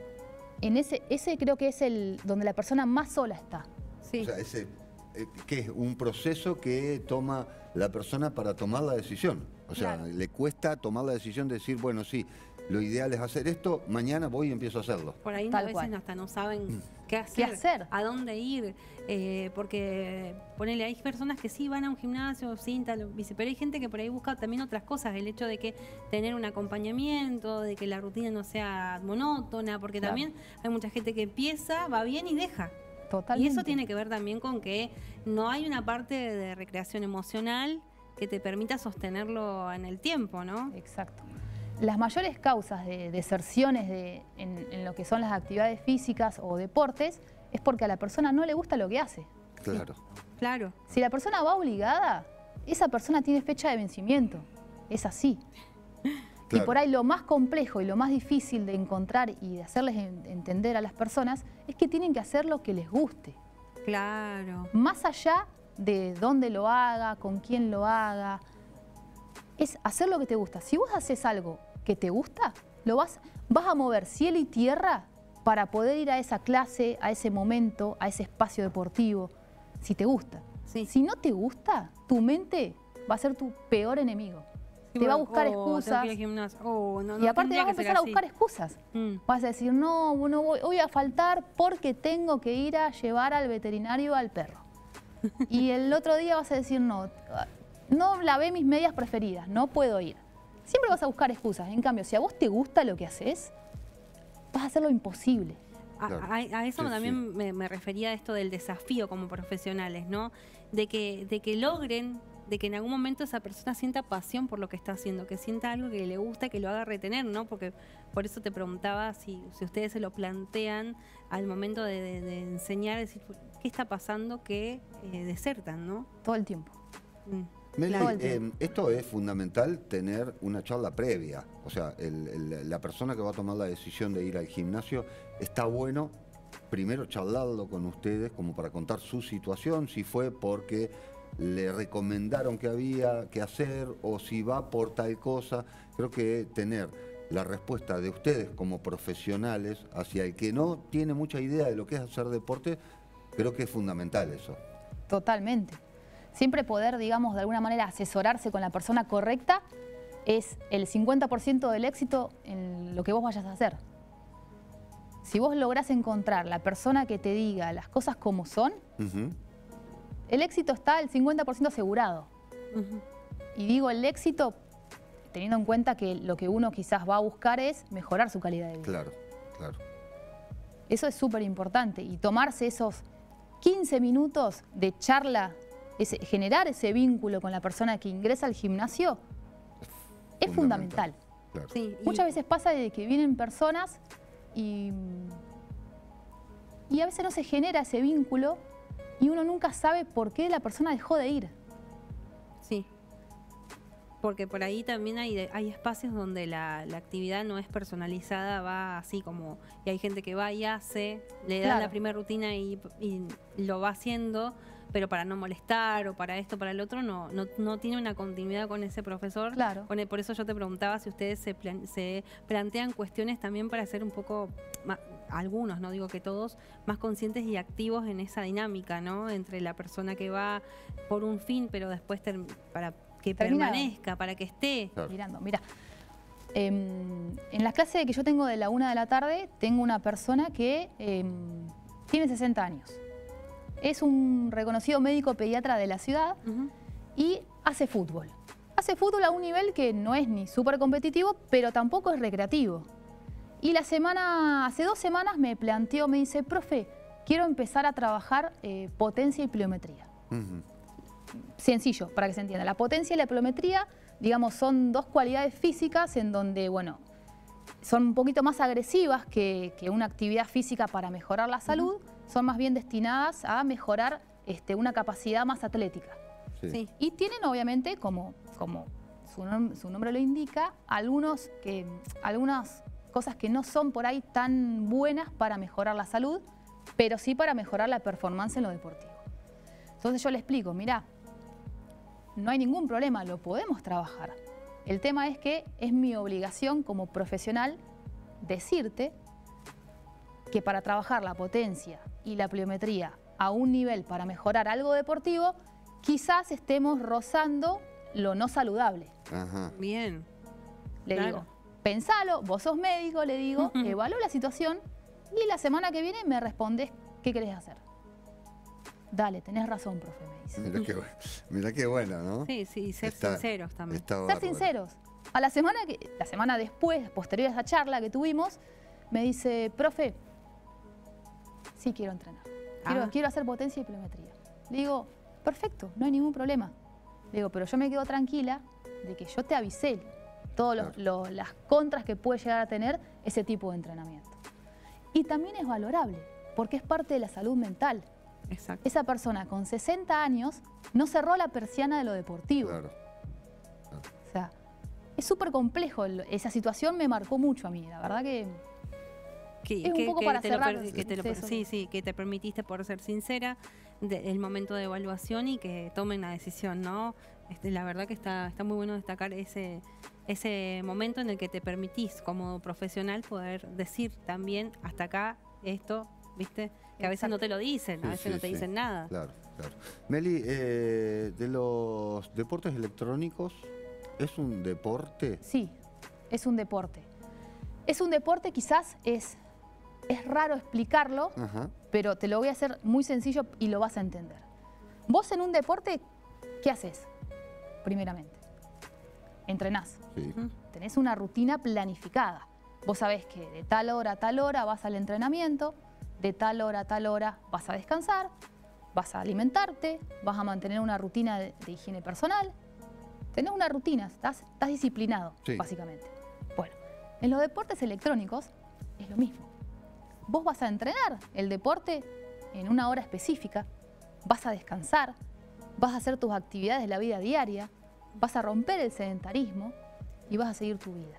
En ese, ese creo que es el donde la persona más sola está. Sí, O sea, ese, eh, que es un proceso que toma la persona para tomar la decisión. O sea, Claro. le cuesta tomar la decisión de decir, bueno, sí, lo ideal es hacer esto, mañana voy y empiezo a hacerlo. por ahí a Tal veces cual. hasta no saben qué hacer, ¿Qué hacer? a dónde ir, eh, porque ponele, hay personas que sí van a un gimnasio, cinta, lo- dice, pero hay gente que por ahí busca también otras cosas, el hecho de que tener un acompañamiento, de que la rutina no sea monótona, porque Claro. también hay mucha gente que empieza, va bien y deja. Totalmente. Y eso tiene que ver también con que no hay una parte de recreación emocional que te permita sostenerlo en el tiempo, ¿no? Exacto. Las mayores causas de deserciones de, en, en lo que son las actividades físicas o deportes es porque a la persona no le gusta lo que hace. Claro. Claro. Si la persona va obligada, esa persona tiene fecha de vencimiento. Es así. Y Claro. por ahí lo más complejo y lo más difícil de encontrar y de hacerles en- entender a las personas es que tienen que hacer lo que les guste. Claro. Más allá de dónde lo haga, con quién lo haga, es hacer lo que te gusta. Si vos haces algo que te gusta, lo vas, vas a mover cielo y tierra para poder ir a esa clase, a ese momento, a ese espacio deportivo, si te gusta. Sí. Si no te gusta, tu mente va a ser tu peor enemigo. te va a buscar Oh, tengo que excusas. ir al gimnasio. Oh, no, Y no aparte tendría vas a que ser empezar a así. buscar excusas. Mm. Vas a decir, no, no voy, voy a faltar porque tengo que ir a llevar al veterinario al perro. Y el otro día vas a decir, no, no lavé mis medias preferidas, no puedo ir. Siempre vas a buscar excusas. En cambio, si a vos te gusta lo que haces, vas a hacer lo imposible. A, Claro. a- a eso Sí, también sí. Me, me refería a esto del desafío como profesionales, ¿no? De que, de que logren, de que en algún momento esa persona sienta pasión por lo que está haciendo, que sienta algo que le gusta, que lo haga retener, ¿no? Porque por eso te preguntaba si, si ustedes se lo plantean al momento de, de- de enseñar, decir, ¿qué está pasando que eh, desertan, ¿no? Todo el tiempo. Mm. Meli, Todo el eh, tiempo. esto es fundamental tener una charla previa. O sea, el- el- la persona que va a tomar la decisión de ir al gimnasio, está bueno primero charlarlo con ustedes como para contar su situación, si fue porque le recomendaron que había que hacer o si va por tal cosa. Creo que tener la respuesta de ustedes como profesionales hacia el que no tiene mucha idea de lo que es hacer deporte, creo que es fundamental eso. Totalmente. Siempre poder, digamos, de alguna manera asesorarse con la persona correcta es el cincuenta por ciento del éxito en lo que vos vayas a hacer. Si vos lográs encontrar la persona que te diga las cosas como son, Ujú. el éxito está al cincuenta por ciento asegurado. Ujú. Y digo el éxito teniendo en cuenta que lo que uno quizás va a buscar es mejorar su calidad de vida. Claro, claro. Eso es súper importante. Y tomarse esos quince minutos de charla, ese- generar ese vínculo con la persona que ingresa al gimnasio, es fundamental. Claro. Sí, y- Muchas veces pasa de que vienen personas y, y a veces no se genera ese vínculo y uno nunca sabe por qué la persona dejó de ir. Sí. Porque por ahí también hay, hay espacios donde la, la actividad no es personalizada, va así como... Y hay gente que va y hace, le dan Claro. la primera rutina y, y lo va haciendo, pero para no molestar o para esto, para el otro, no, no, no tiene una continuidad con ese profesor. Claro. Con el- por eso yo te preguntaba si ustedes se, plan- se plantean cuestiones también para ser un poco, ma- algunos, no digo que todos, más conscientes y activos en esa dinámica, ¿no? Entre la persona que va por un fin, pero después term- para que Termina- permanezca, para que esté. Claro. Mirando, mira. em, en la clase que yo tengo de la una de la tarde, tengo una persona que em, tiene sesenta años. Es un reconocido médico pediatra de la ciudad Ujú. y hace fútbol. Hace fútbol a un nivel que no es ni súper competitivo, pero tampoco es recreativo. Y la semana, hace dos semanas me planteó, me dice, profe, quiero empezar a trabajar eh, potencia y pliometría. Ujú. Sencillo, para que se entienda. La potencia y la pliometría, digamos, son dos cualidades físicas en donde, bueno, son un poquito más agresivas que, que una actividad física para mejorar la salud, son más bien destinadas a mejorar este, una capacidad más atlética. Sí. Sí. Y tienen, obviamente, como, como su, nom- su nombre lo indica, algunos que, algunas cosas que no son por ahí tan buenas para mejorar la salud, pero sí para mejorar la performance en lo deportivo. Entonces yo le explico, mirá, no hay ningún problema, lo podemos trabajar. El tema es que es mi obligación como profesional decirte que para trabajar la potencia y la pliometría a un nivel para mejorar algo deportivo, quizás estemos rozando lo no saludable. Ajá. Bien. Le Claro. digo, pensalo, vos sos médico, le digo, Ujú. evalúa la situación y la semana que viene me respondes qué querés hacer. Dale, tenés razón, profe, me dice. Mirá qué, bu- mirá qué bueno, ¿no? Sí, sí, ser Está- sinceros también. está Ser bárbaro. sinceros. A la semana que, la semana después, posterior a esa charla que tuvimos, me dice, profe, sí quiero entrenar. Quiero, Ah. quiero hacer potencia y pliometría. Le digo, perfecto, no hay ningún problema. Le digo, pero yo me quedo tranquila de que yo te avisé todas Claro. las contras que puede llegar a tener ese tipo de entrenamiento. Y también es valorable, porque es parte de la salud mental. Exacto. Esa persona con sesenta años no cerró la persiana de lo deportivo. Claro. O sea, es súper complejo. el- Esa situación me marcó mucho a mí. La verdad que Que, Es un que- poco que para te lo cerrar per- que te lo per- eso. sí, sí, que te permitiste por ser sincera de- el momento de evaluación y que tomen la decisión, ¿no? Este, la verdad que está, está muy bueno destacar ese, ese momento en el que te permitís como profesional poder decir también hasta acá esto, ¿viste? Que a veces no te lo dicen, a Sí, veces sí, no te sí. dicen nada. Claro, claro. Meli, eh, de los deportes electrónicos, ¿Es un deporte? Sí, es un deporte. Es un deporte, quizás es, es raro explicarlo, Ajá. pero te lo voy a hacer muy sencillo y lo vas a entender. Vos en un deporte, ¿qué haces? Primeramente, entrenás. Sí. Tenés una rutina planificada. Vos sabés que de tal hora a tal hora vas al entrenamiento, de tal hora a tal hora vas a descansar, vas a alimentarte, vas a mantener una rutina de, de higiene personal. Tenés una rutina, estás, estás disciplinado, Sí. básicamente. Bueno, en los deportes electrónicos es lo mismo. Vos vas a entrenar el deporte en una hora específica, vas a descansar, vas a hacer tus actividades de la vida diaria, vas a romper el sedentarismo y vas a seguir tu vida.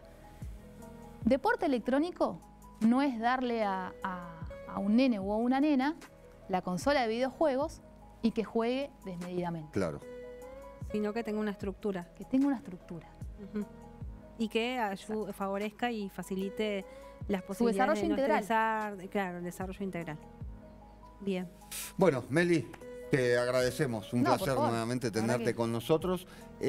Deporte electrónico no es darle a, a, a un nene o a una nena la consola de videojuegos y que juegue desmedidamente, Claro. Sino que tenga una estructura. que tenga una estructura. Ujú. Y que ayu- favorezca y facilite las Su posibilidades desarrollo de no integral. estresar, claro, el desarrollo integral. Bien. Bueno, Meli, te agradecemos. Un No, por placer favor. nuevamente La verdad tenerte que- con nosotros.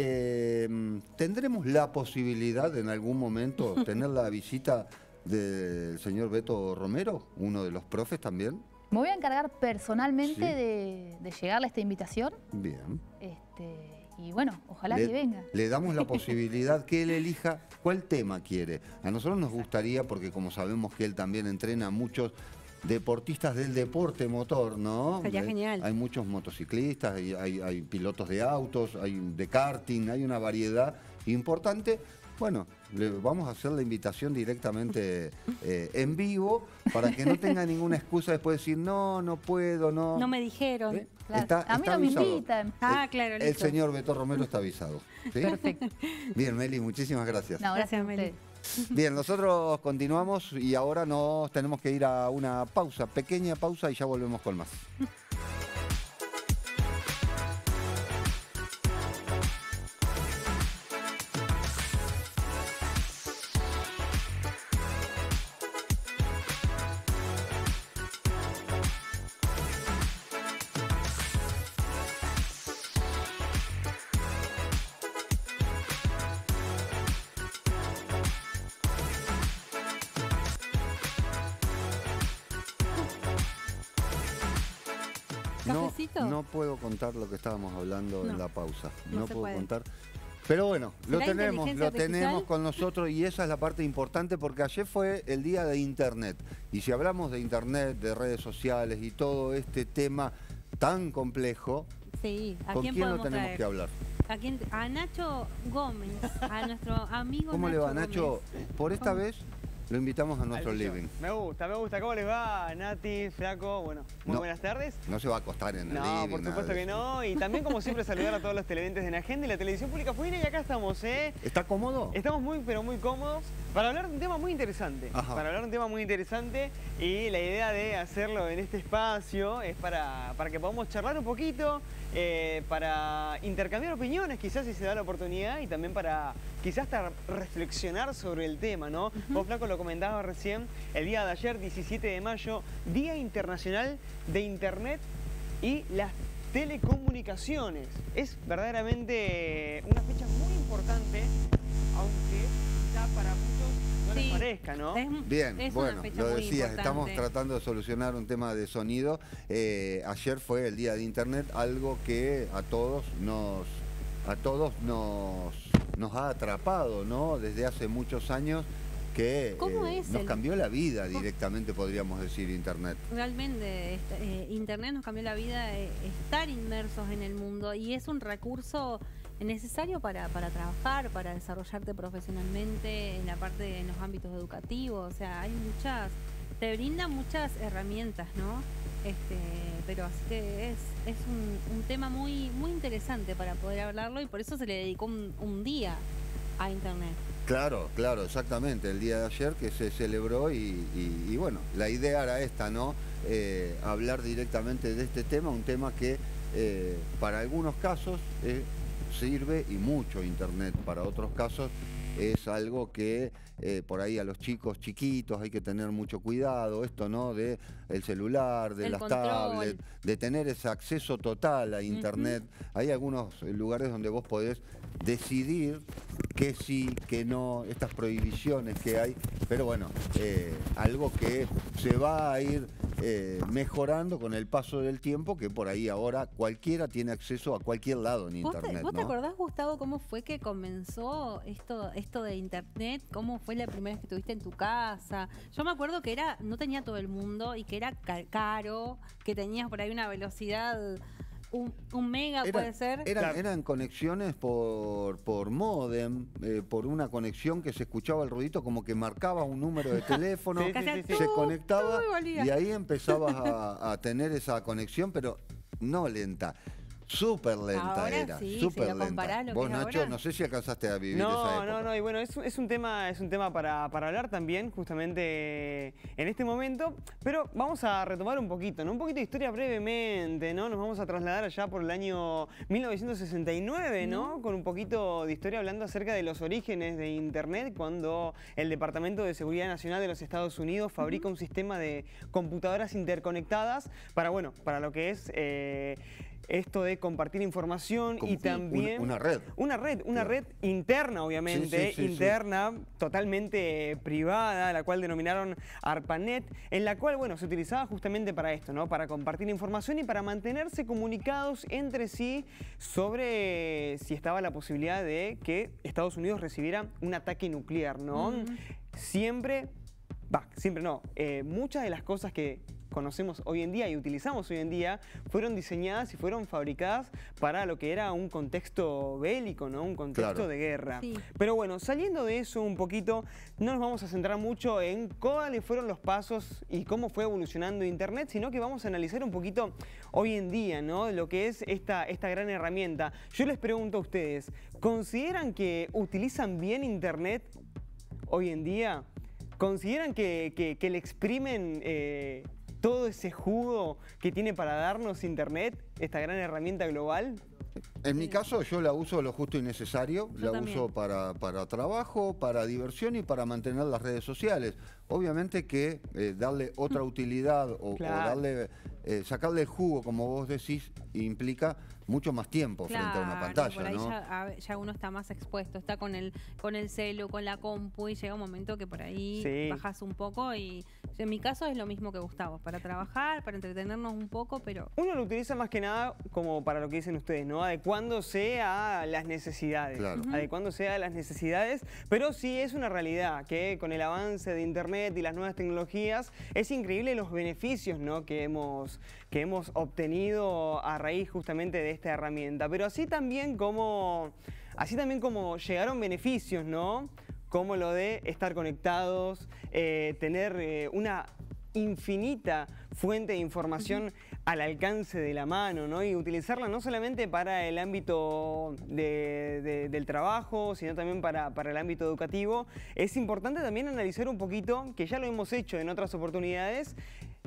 Eh, ¿Tendremos la posibilidad en algún momento tener la visita del señor Beto Romero, uno de los profes también? Me voy a encargar personalmente Sí. de, de llegarle esta invitación. Bien. Este, y bueno, ojalá Le, que venga. le damos la posibilidad que él elija cuál tema quiere. A nosotros nos gustaría, porque como sabemos que él también entrena a muchos deportistas del deporte motor, ¿no? Sería Eh, genial. Hay muchos motociclistas, hay, hay- hay pilotos de autos, hay de karting, hay una variedad importante. Bueno, le vamos a hacer la invitación directamente eh, en vivo para que no tenga ninguna excusa después de decir, no, no puedo, no. No me dijeron. ¿Eh? Claro. Está- A mí está no me avisado. invitan. Ah, El- claro, El listo. señor Beto Romero está avisado. ¿sí? Perfecto. Bien, Meli, muchísimas gracias. No, Gracias, gracias, a Meli. ustedes. Bien, nosotros continuamos y ahora nos tenemos que ir a una pausa, pequeña pausa y ya volvemos con más. No, ¿Cafecito? no puedo contar lo que estábamos hablando en No, la pausa. no No, se puedo puede. contar. Pero bueno, lo ¿Será tenemos, inteligencia lo tenemos artificial? con nosotros y esa es la parte importante porque ayer fue el día de Internet. Y si hablamos de Internet, de redes sociales y todo este tema tan complejo, Sí, ¿a ¿con quién quién lo podemos tenemos traer? que hablar? ¿A, quién? A Nacho Gómez, a nuestro amigo ¿Cómo le Nacho va, Nacho? Gómez. Por esta ¿Cómo? vez lo invitamos a nuestro Al millón. living. Me gusta, me gusta. ¿Cómo les va, Nati, Flaco? Bueno, muy No. buenas tardes. No se va a acostar en el No, living. por nada supuesto de que eso. no. Y también, como siempre, saludar a todos los televidentes de Enagenda y la televisión pública fuera. Y acá estamos, ¿eh? ¿Está cómodo? Estamos muy, pero muy cómodos para hablar de un tema muy interesante. Ajá. Para hablar de un tema muy interesante. Y la idea de hacerlo en este espacio es para, para que podamos charlar un poquito, eh, para intercambiar opiniones, quizás si se da la oportunidad, y también para quizás hasta reflexionar sobre el tema, ¿no? Vos, Flaco, lo comentabas recién, el día de ayer, diecisiete de mayo, Día Internacional de Internet y las telecomunicaciones. Es verdaderamente una fecha muy importante, aunque quizá para muchos no les Sí. parezca, ¿no? Es- Bien, es bueno, una fecha lo muy decías, importante. estamos tratando de solucionar un tema de sonido. Eh, ayer fue el día de Internet, algo que a todos nos, a todos nos, nos ha atrapado, ¿no? Desde hace muchos años que ¿Cómo eh, es nos el- cambió la vida directamente, podríamos decir, Internet. Realmente esta- eh, Internet nos cambió la vida, eh, estar inmersos en el mundo y es un recurso necesario para, para trabajar, para desarrollarte profesionalmente en la parte, en los ámbitos educativos, o sea, hay muchas, te brinda muchas herramientas, ¿no? Este, pero así que es, es un, un tema muy, muy interesante para poder hablarlo y por eso se le dedicó un, un día a Internet. Claro, claro, exactamente. El día de ayer que se celebró y, y- y bueno, la idea era esta, ¿no? Eh, hablar directamente de este tema, un tema que eh, para algunos casos eh, sirve y mucho Internet, para otros casos es algo que eh, por ahí a los chicos chiquitos hay que tener mucho cuidado, esto, ¿no? De el celular, de El las control. tablets, de tener ese acceso total a Internet. Hay algunos lugares donde vos podés decidir que sí, que no, estas prohibiciones que hay, pero bueno, eh, algo que se va a ir eh, mejorando con el paso del tiempo, que por ahí ahora cualquiera tiene acceso a cualquier lado en ¿Vos te, internet, vos te ¿no? acordás, Gustavo, cómo fue que comenzó esto, esto de internet? ¿Cómo fue la primera vez que tuviste en tu casa? Yo me acuerdo que era, no tenía todo el mundo y que era ca- caro, que tenías por ahí una velocidad, un, un mega Era- puede ser. Eran, Claro. eran conexiones por, por módem, eh, por una conexión que se escuchaba el ruidito como que marcaba un número de teléfono, Sí, sí, Hacía sí, sí. se tu, conectaba tu y volvía. y ahí empezabas a, a tener esa conexión, pero no lenta. Súper lenta Ahora era, sí, si súper lo comparás lenta. lo que Vos, es Nacho, ahora. no sé si alcanzaste a vivir esa No, época. no, no, y bueno, es, es un tema, es un tema para, para hablar también, justamente en este momento, pero vamos a retomar un poquito, ¿no? Un poquito de historia brevemente, ¿no? Nos vamos a trasladar allá por el año mil novecientos sesenta y nueve, ¿no? Con un poquito de historia hablando acerca de los orígenes de Internet, cuando el Departamento de Seguridad Nacional de los Estados Unidos fabrica un sistema de computadoras interconectadas para, bueno, para lo que es... eh, esto de compartir información Como y un- también... una red. Una red, una Claro. red interna, obviamente, Sí, sí, sí, interna, totalmente privada, la cual denominaron ARPANET, en la cual, bueno, se utilizaba justamente para esto, ¿no? Para compartir información y para mantenerse comunicados entre sí sobre si estaba la posibilidad de que Estados Unidos recibiera un ataque nuclear, ¿no? Siempre, va, siempre no, eh, muchas de las cosas que conocemos hoy en día y utilizamos hoy en día fueron diseñadas y fueron fabricadas para lo que era un contexto bélico, ¿no? Un contexto Claro. de guerra. Sí. Pero bueno, saliendo de eso un poquito, no nos vamos a centrar mucho en cuáles fueron los pasos y cómo fue evolucionando Internet, sino que vamos a analizar un poquito hoy en día, ¿no? Lo que es esta, esta gran herramienta. Yo les pregunto a ustedes, ¿consideran que utilizan bien Internet hoy en día? ¿Consideran que, que- que le exprimen eh, todo ese jugo que tiene para darnos Internet, esta gran herramienta global? En mi caso, yo la uso lo justo y necesario. Yo la también. uso para, para trabajo, para diversión y para mantener las redes sociales. Obviamente que eh, darle otra utilidad o, o Claro. darle, eh, sacarle el jugo, como vos decís, implica mucho más tiempo frente a una Claro, pantalla, por ahí ¿no? ya, a ver, ya uno está más expuesto, está con el con el celu, con la compu y llega un momento que por ahí Sí. bajas un poco y en mi caso es lo mismo que Gustavo, para trabajar, para entretenernos un poco, pero Uno lo utiliza más que nada como para lo que dicen ustedes, ¿no? Adecuándose a las necesidades. Claro. Ujú. Adecuándose a las necesidades, pero sí es una realidad que con el avance de Internet y las nuevas tecnologías es increíble los beneficios, ¿no? que, hemos, que hemos obtenido a raíz justamente de esta herramienta. Pero así también como, así también como llegaron beneficios, ¿no? Como lo de estar conectados, eh, tener eh, una infinita fuente de información al alcance de la mano, ¿no? Y utilizarla no solamente para el ámbito de- de- del trabajo, sino también para, para el ámbito educativo. Es importante también analizar un poquito, que ya lo hemos hecho en otras oportunidades,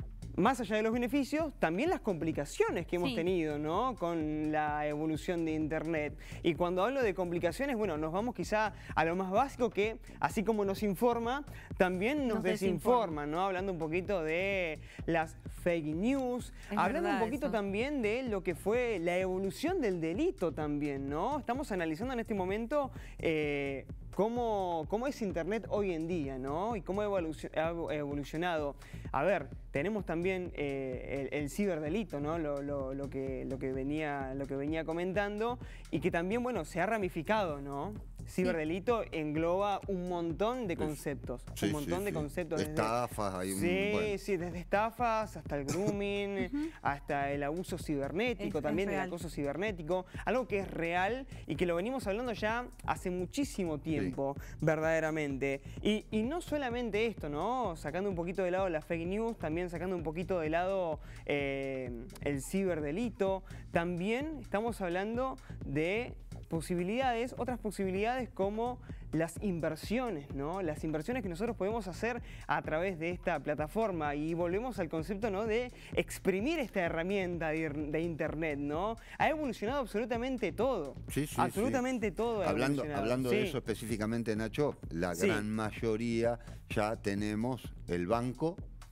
más allá de los beneficios, también las complicaciones que hemos Sí. tenido, ¿no? Con la evolución de Internet. Y cuando hablo de complicaciones, bueno, nos vamos quizá a lo más básico que, así como nos informa, también nos, Nos desinforma, ¿no? Hablando un poquito de las fake news, Es hablando un verdad poquito eso. también de lo que fue la evolución del delito también, ¿no? Estamos analizando en este momento eh, cómo, cómo es Internet hoy en día, ¿no? Y cómo ha evolucio- ha evolucionado. A ver, tenemos también eh, el, el ciberdelito, ¿no? Lo, lo- lo que, lo, que venía, lo que venía comentando y que también, bueno, se ha ramificado, ¿no? Ciberdelito engloba un montón de conceptos, Sí, un montón sí, de sí. conceptos. desde- Estafas, hay un... Sí, bueno. sí, desde estafas hasta el grooming, hasta el abuso cibernético, Es- también es el real. acoso cibernético, algo que es real y que lo venimos hablando ya hace muchísimo tiempo, verdaderamente. Y, y no solamente esto, ¿no? Sacando un poquito de lado la fake news, también sacando un poquito de lado eh, el ciberdelito, también estamos hablando de posibilidades, otras posibilidades como las inversiones, ¿no? Las inversiones que nosotros podemos hacer a través de esta plataforma y volvemos al concepto, ¿no? De exprimir esta herramienta de, de Internet, ¿no? Ha evolucionado absolutamente todo. Sí, sí, absolutamente sí. todo ha Hablando, evolucionado. hablando de Sí. eso específicamente, Nacho, la Sí. gran mayoría ya tenemos el banco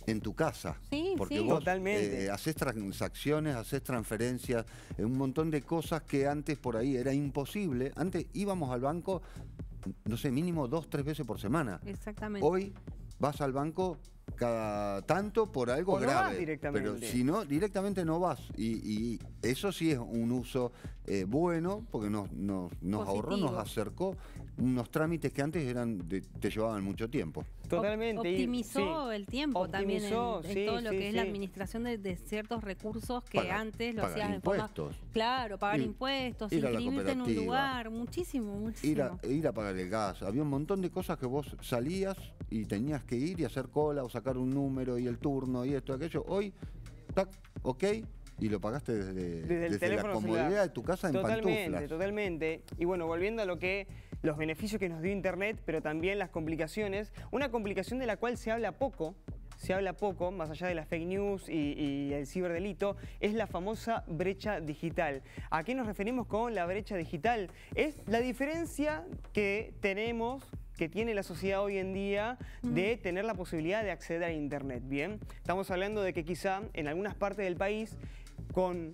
en tu casa. Sí, porque sí. vos Totalmente. eh, haces transacciones, haces transferencias, eh, un montón de cosas que antes por ahí era imposible. Antes íbamos al banco, no sé, mínimo dos, tres veces por semana. Exactamente. Hoy vas al banco cada tanto por algo O no vas grave. directamente. Pero si no, directamente no vas. Y, y eso sí es un uso eh, bueno, porque nos, nos, nos ahorró, nos Positivo. acercó unos trámites que antes eran de- te llevaban mucho tiempo. Totalmente. y- Optimizó sí. el tiempo también en, Optimizó, en sí, todo lo sí, que es la sí. administración de, de ciertos recursos que Pagar- antes lo pagar hacías de forma... impuestos. Claro, pagar Ir- impuestos, ir a la inscribirte en un cooperativa. lugar, muchísimo, muchísimo. Ir a, ir a pagar el gas. Había un montón de cosas que vos salías y tenías que ir y hacer cola o sacar un número y el turno y esto, aquello. Hoy, tac, ok, y lo pagaste desde, Desde el desde la teléfono comodidad celular. de tu casa en Totalmente, pantuflas. totalmente. Y bueno, volviendo a lo que los beneficios que nos dio Internet, pero también las complicaciones. Una complicación de la cual se habla poco, se habla poco, más allá de las fake news y, y el ciberdelito, es la famosa brecha digital. ¿A qué nos referimos con la brecha digital? Es la diferencia que tenemos, que tiene la sociedad hoy en día de tener la posibilidad de acceder a Internet, ¿bien? Estamos hablando de que quizá en algunas partes del país, con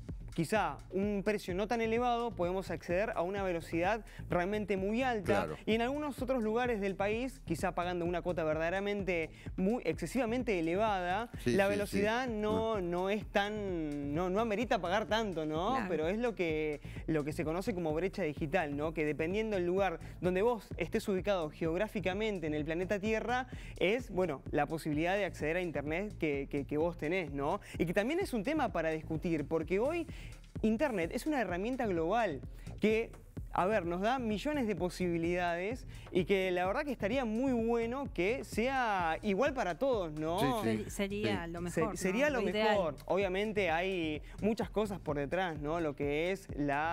quizá un precio no tan elevado, podemos acceder a una velocidad realmente muy alta. Claro. Y en algunos otros lugares del país, quizá pagando una cuota verdaderamente muy excesivamente elevada, Sí, la sí, velocidad sí. no, no es tan, no, no amerita pagar tanto, ¿no? Claro. Pero es lo que, lo que se conoce como brecha digital, ¿no? Que dependiendo del lugar donde vos estés ubicado geográficamente en el planeta Tierra, es, bueno, la posibilidad de acceder a Internet que, que, que vos tenés, ¿no? Y que también es un tema para discutir, porque hoy Internet es una herramienta global que, a ver, nos da millones de posibilidades y que la verdad que estaría muy bueno que sea igual para todos, ¿no? Sí, sí. Seri- Sería Sí. lo Se- mejor. ¿no? sería lo, ideal. mejor. Obviamente hay muchas cosas por detrás, ¿no? Lo que es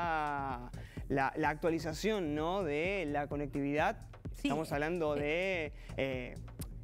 la, la, la actualización, ¿no? De la conectividad. Sí. Estamos hablando de... eh,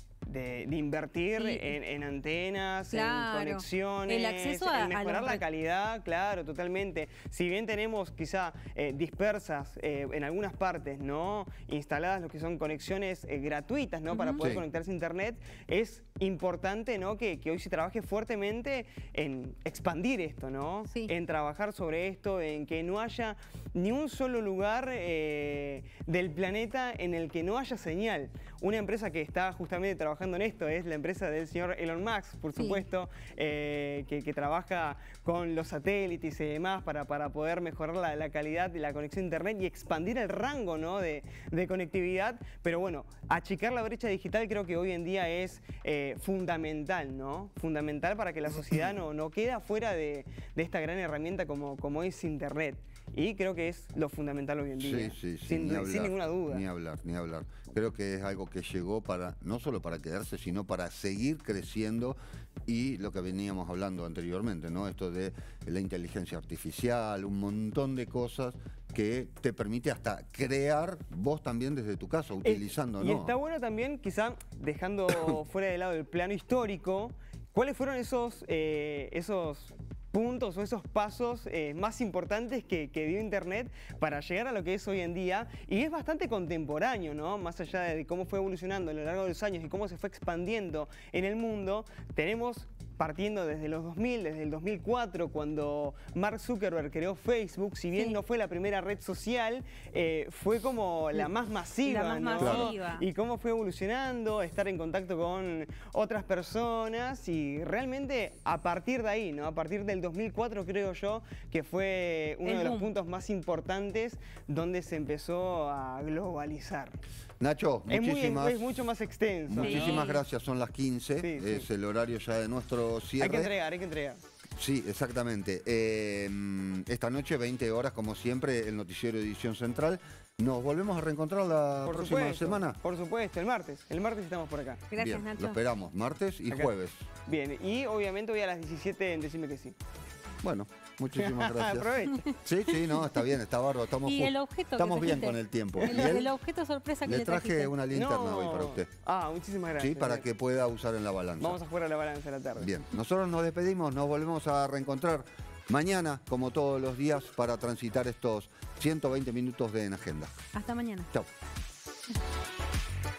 de, de invertir Sí. en, en antenas, Claro. en conexiones, El acceso a- en a mejorar los la re- calidad, claro, totalmente. Si bien tenemos quizá eh, dispersas eh, en algunas partes, ¿no? Instaladas lo que son conexiones eh, gratuitas, ¿no? Para poder Sí. conectarse a Internet, es importante, ¿no? Que, que hoy se trabaje fuertemente en expandir esto, ¿no? Sí. En trabajar sobre esto, en que no haya ni un solo lugar eh, del planeta en el que no haya señal. Una empresa que está justamente trabajando en esto es la empresa del señor Elon Musk, por Sí. supuesto, eh, que, que trabaja con los satélites y demás para, para poder mejorar la, la calidad de la conexión a Internet y expandir el rango, ¿no? de, de conectividad. Pero bueno, achicar la brecha digital creo que hoy en día es eh, fundamental, ¿no? Fundamental para que la sociedad no, no quede afuera de, de esta gran herramienta como, como es Internet. Y creo que es lo fundamental hoy en día. Sí, sí, sí, sin, ni sin hablar, ninguna duda. Ni hablar, ni hablar. Creo que es algo que llegó para, no solo para quedarse, sino para seguir creciendo y lo que veníamos hablando anteriormente, ¿no? Esto de la inteligencia artificial, un montón de cosas que te permite hasta crear vos también desde tu casa, utilizando, Eh, y ¿no? está bueno también, quizá dejando fuera de lado el plano histórico, ¿cuáles fueron esos, eh, esos puntos o esos pasos eh, más importantes que, que dio Internet para llegar a lo que es hoy en día? Y es bastante contemporáneo, ¿no? Más allá de cómo fue evolucionando a lo largo de los años y cómo se fue expandiendo en el mundo, tenemos... Partiendo desde los dos mil, desde el dos mil cuatro, cuando Mark Zuckerberg creó Facebook, si bien Sí. no fue la primera red social, eh, fue como la más masiva, La más ¿no? masiva. Y cómo fue evolucionando, estar en contacto con otras personas y realmente a partir de ahí, ¿no? A partir del dos mil cuatro creo yo que fue uno El de los boom. puntos más importantes donde se empezó a globalizar. Nacho, Es, muy, muchísimas, es mucho más extenso. ¿no? muchísimas Sí. gracias. Son las quince, Sí, sí. es el horario ya de nuestro cierre. Hay que entregar, hay que entregar. Sí, exactamente. Eh, esta noche, veinte horas, como siempre, el noticiero Edición Central. Nos volvemos a reencontrar la Por próxima supuesto, semana. por supuesto, el martes. El martes estamos por acá. Gracias, Bien, Nacho. lo esperamos, martes y Acá. jueves. Bien, y obviamente hoy a las diecisiete en Decime que sí. Bueno, muchísimas gracias. Aprovecha. Sí, sí, no, está bien, está bárbaro. Estamos, Y ju- el objeto que estamos bien trajiste. con el tiempo. El, Y él- el objeto sorpresa que le, le traje trajiste. una linterna hoy para usted. Ah, muchísimas gracias. Sí, para que pueda usar en la balanza. Vamos a jugar a la balanza de la tarde. Bien, nosotros nos despedimos, nos volvemos a reencontrar mañana, como todos los días, para transitar estos ciento veinte minutos de En Agenda. Hasta mañana. Chao.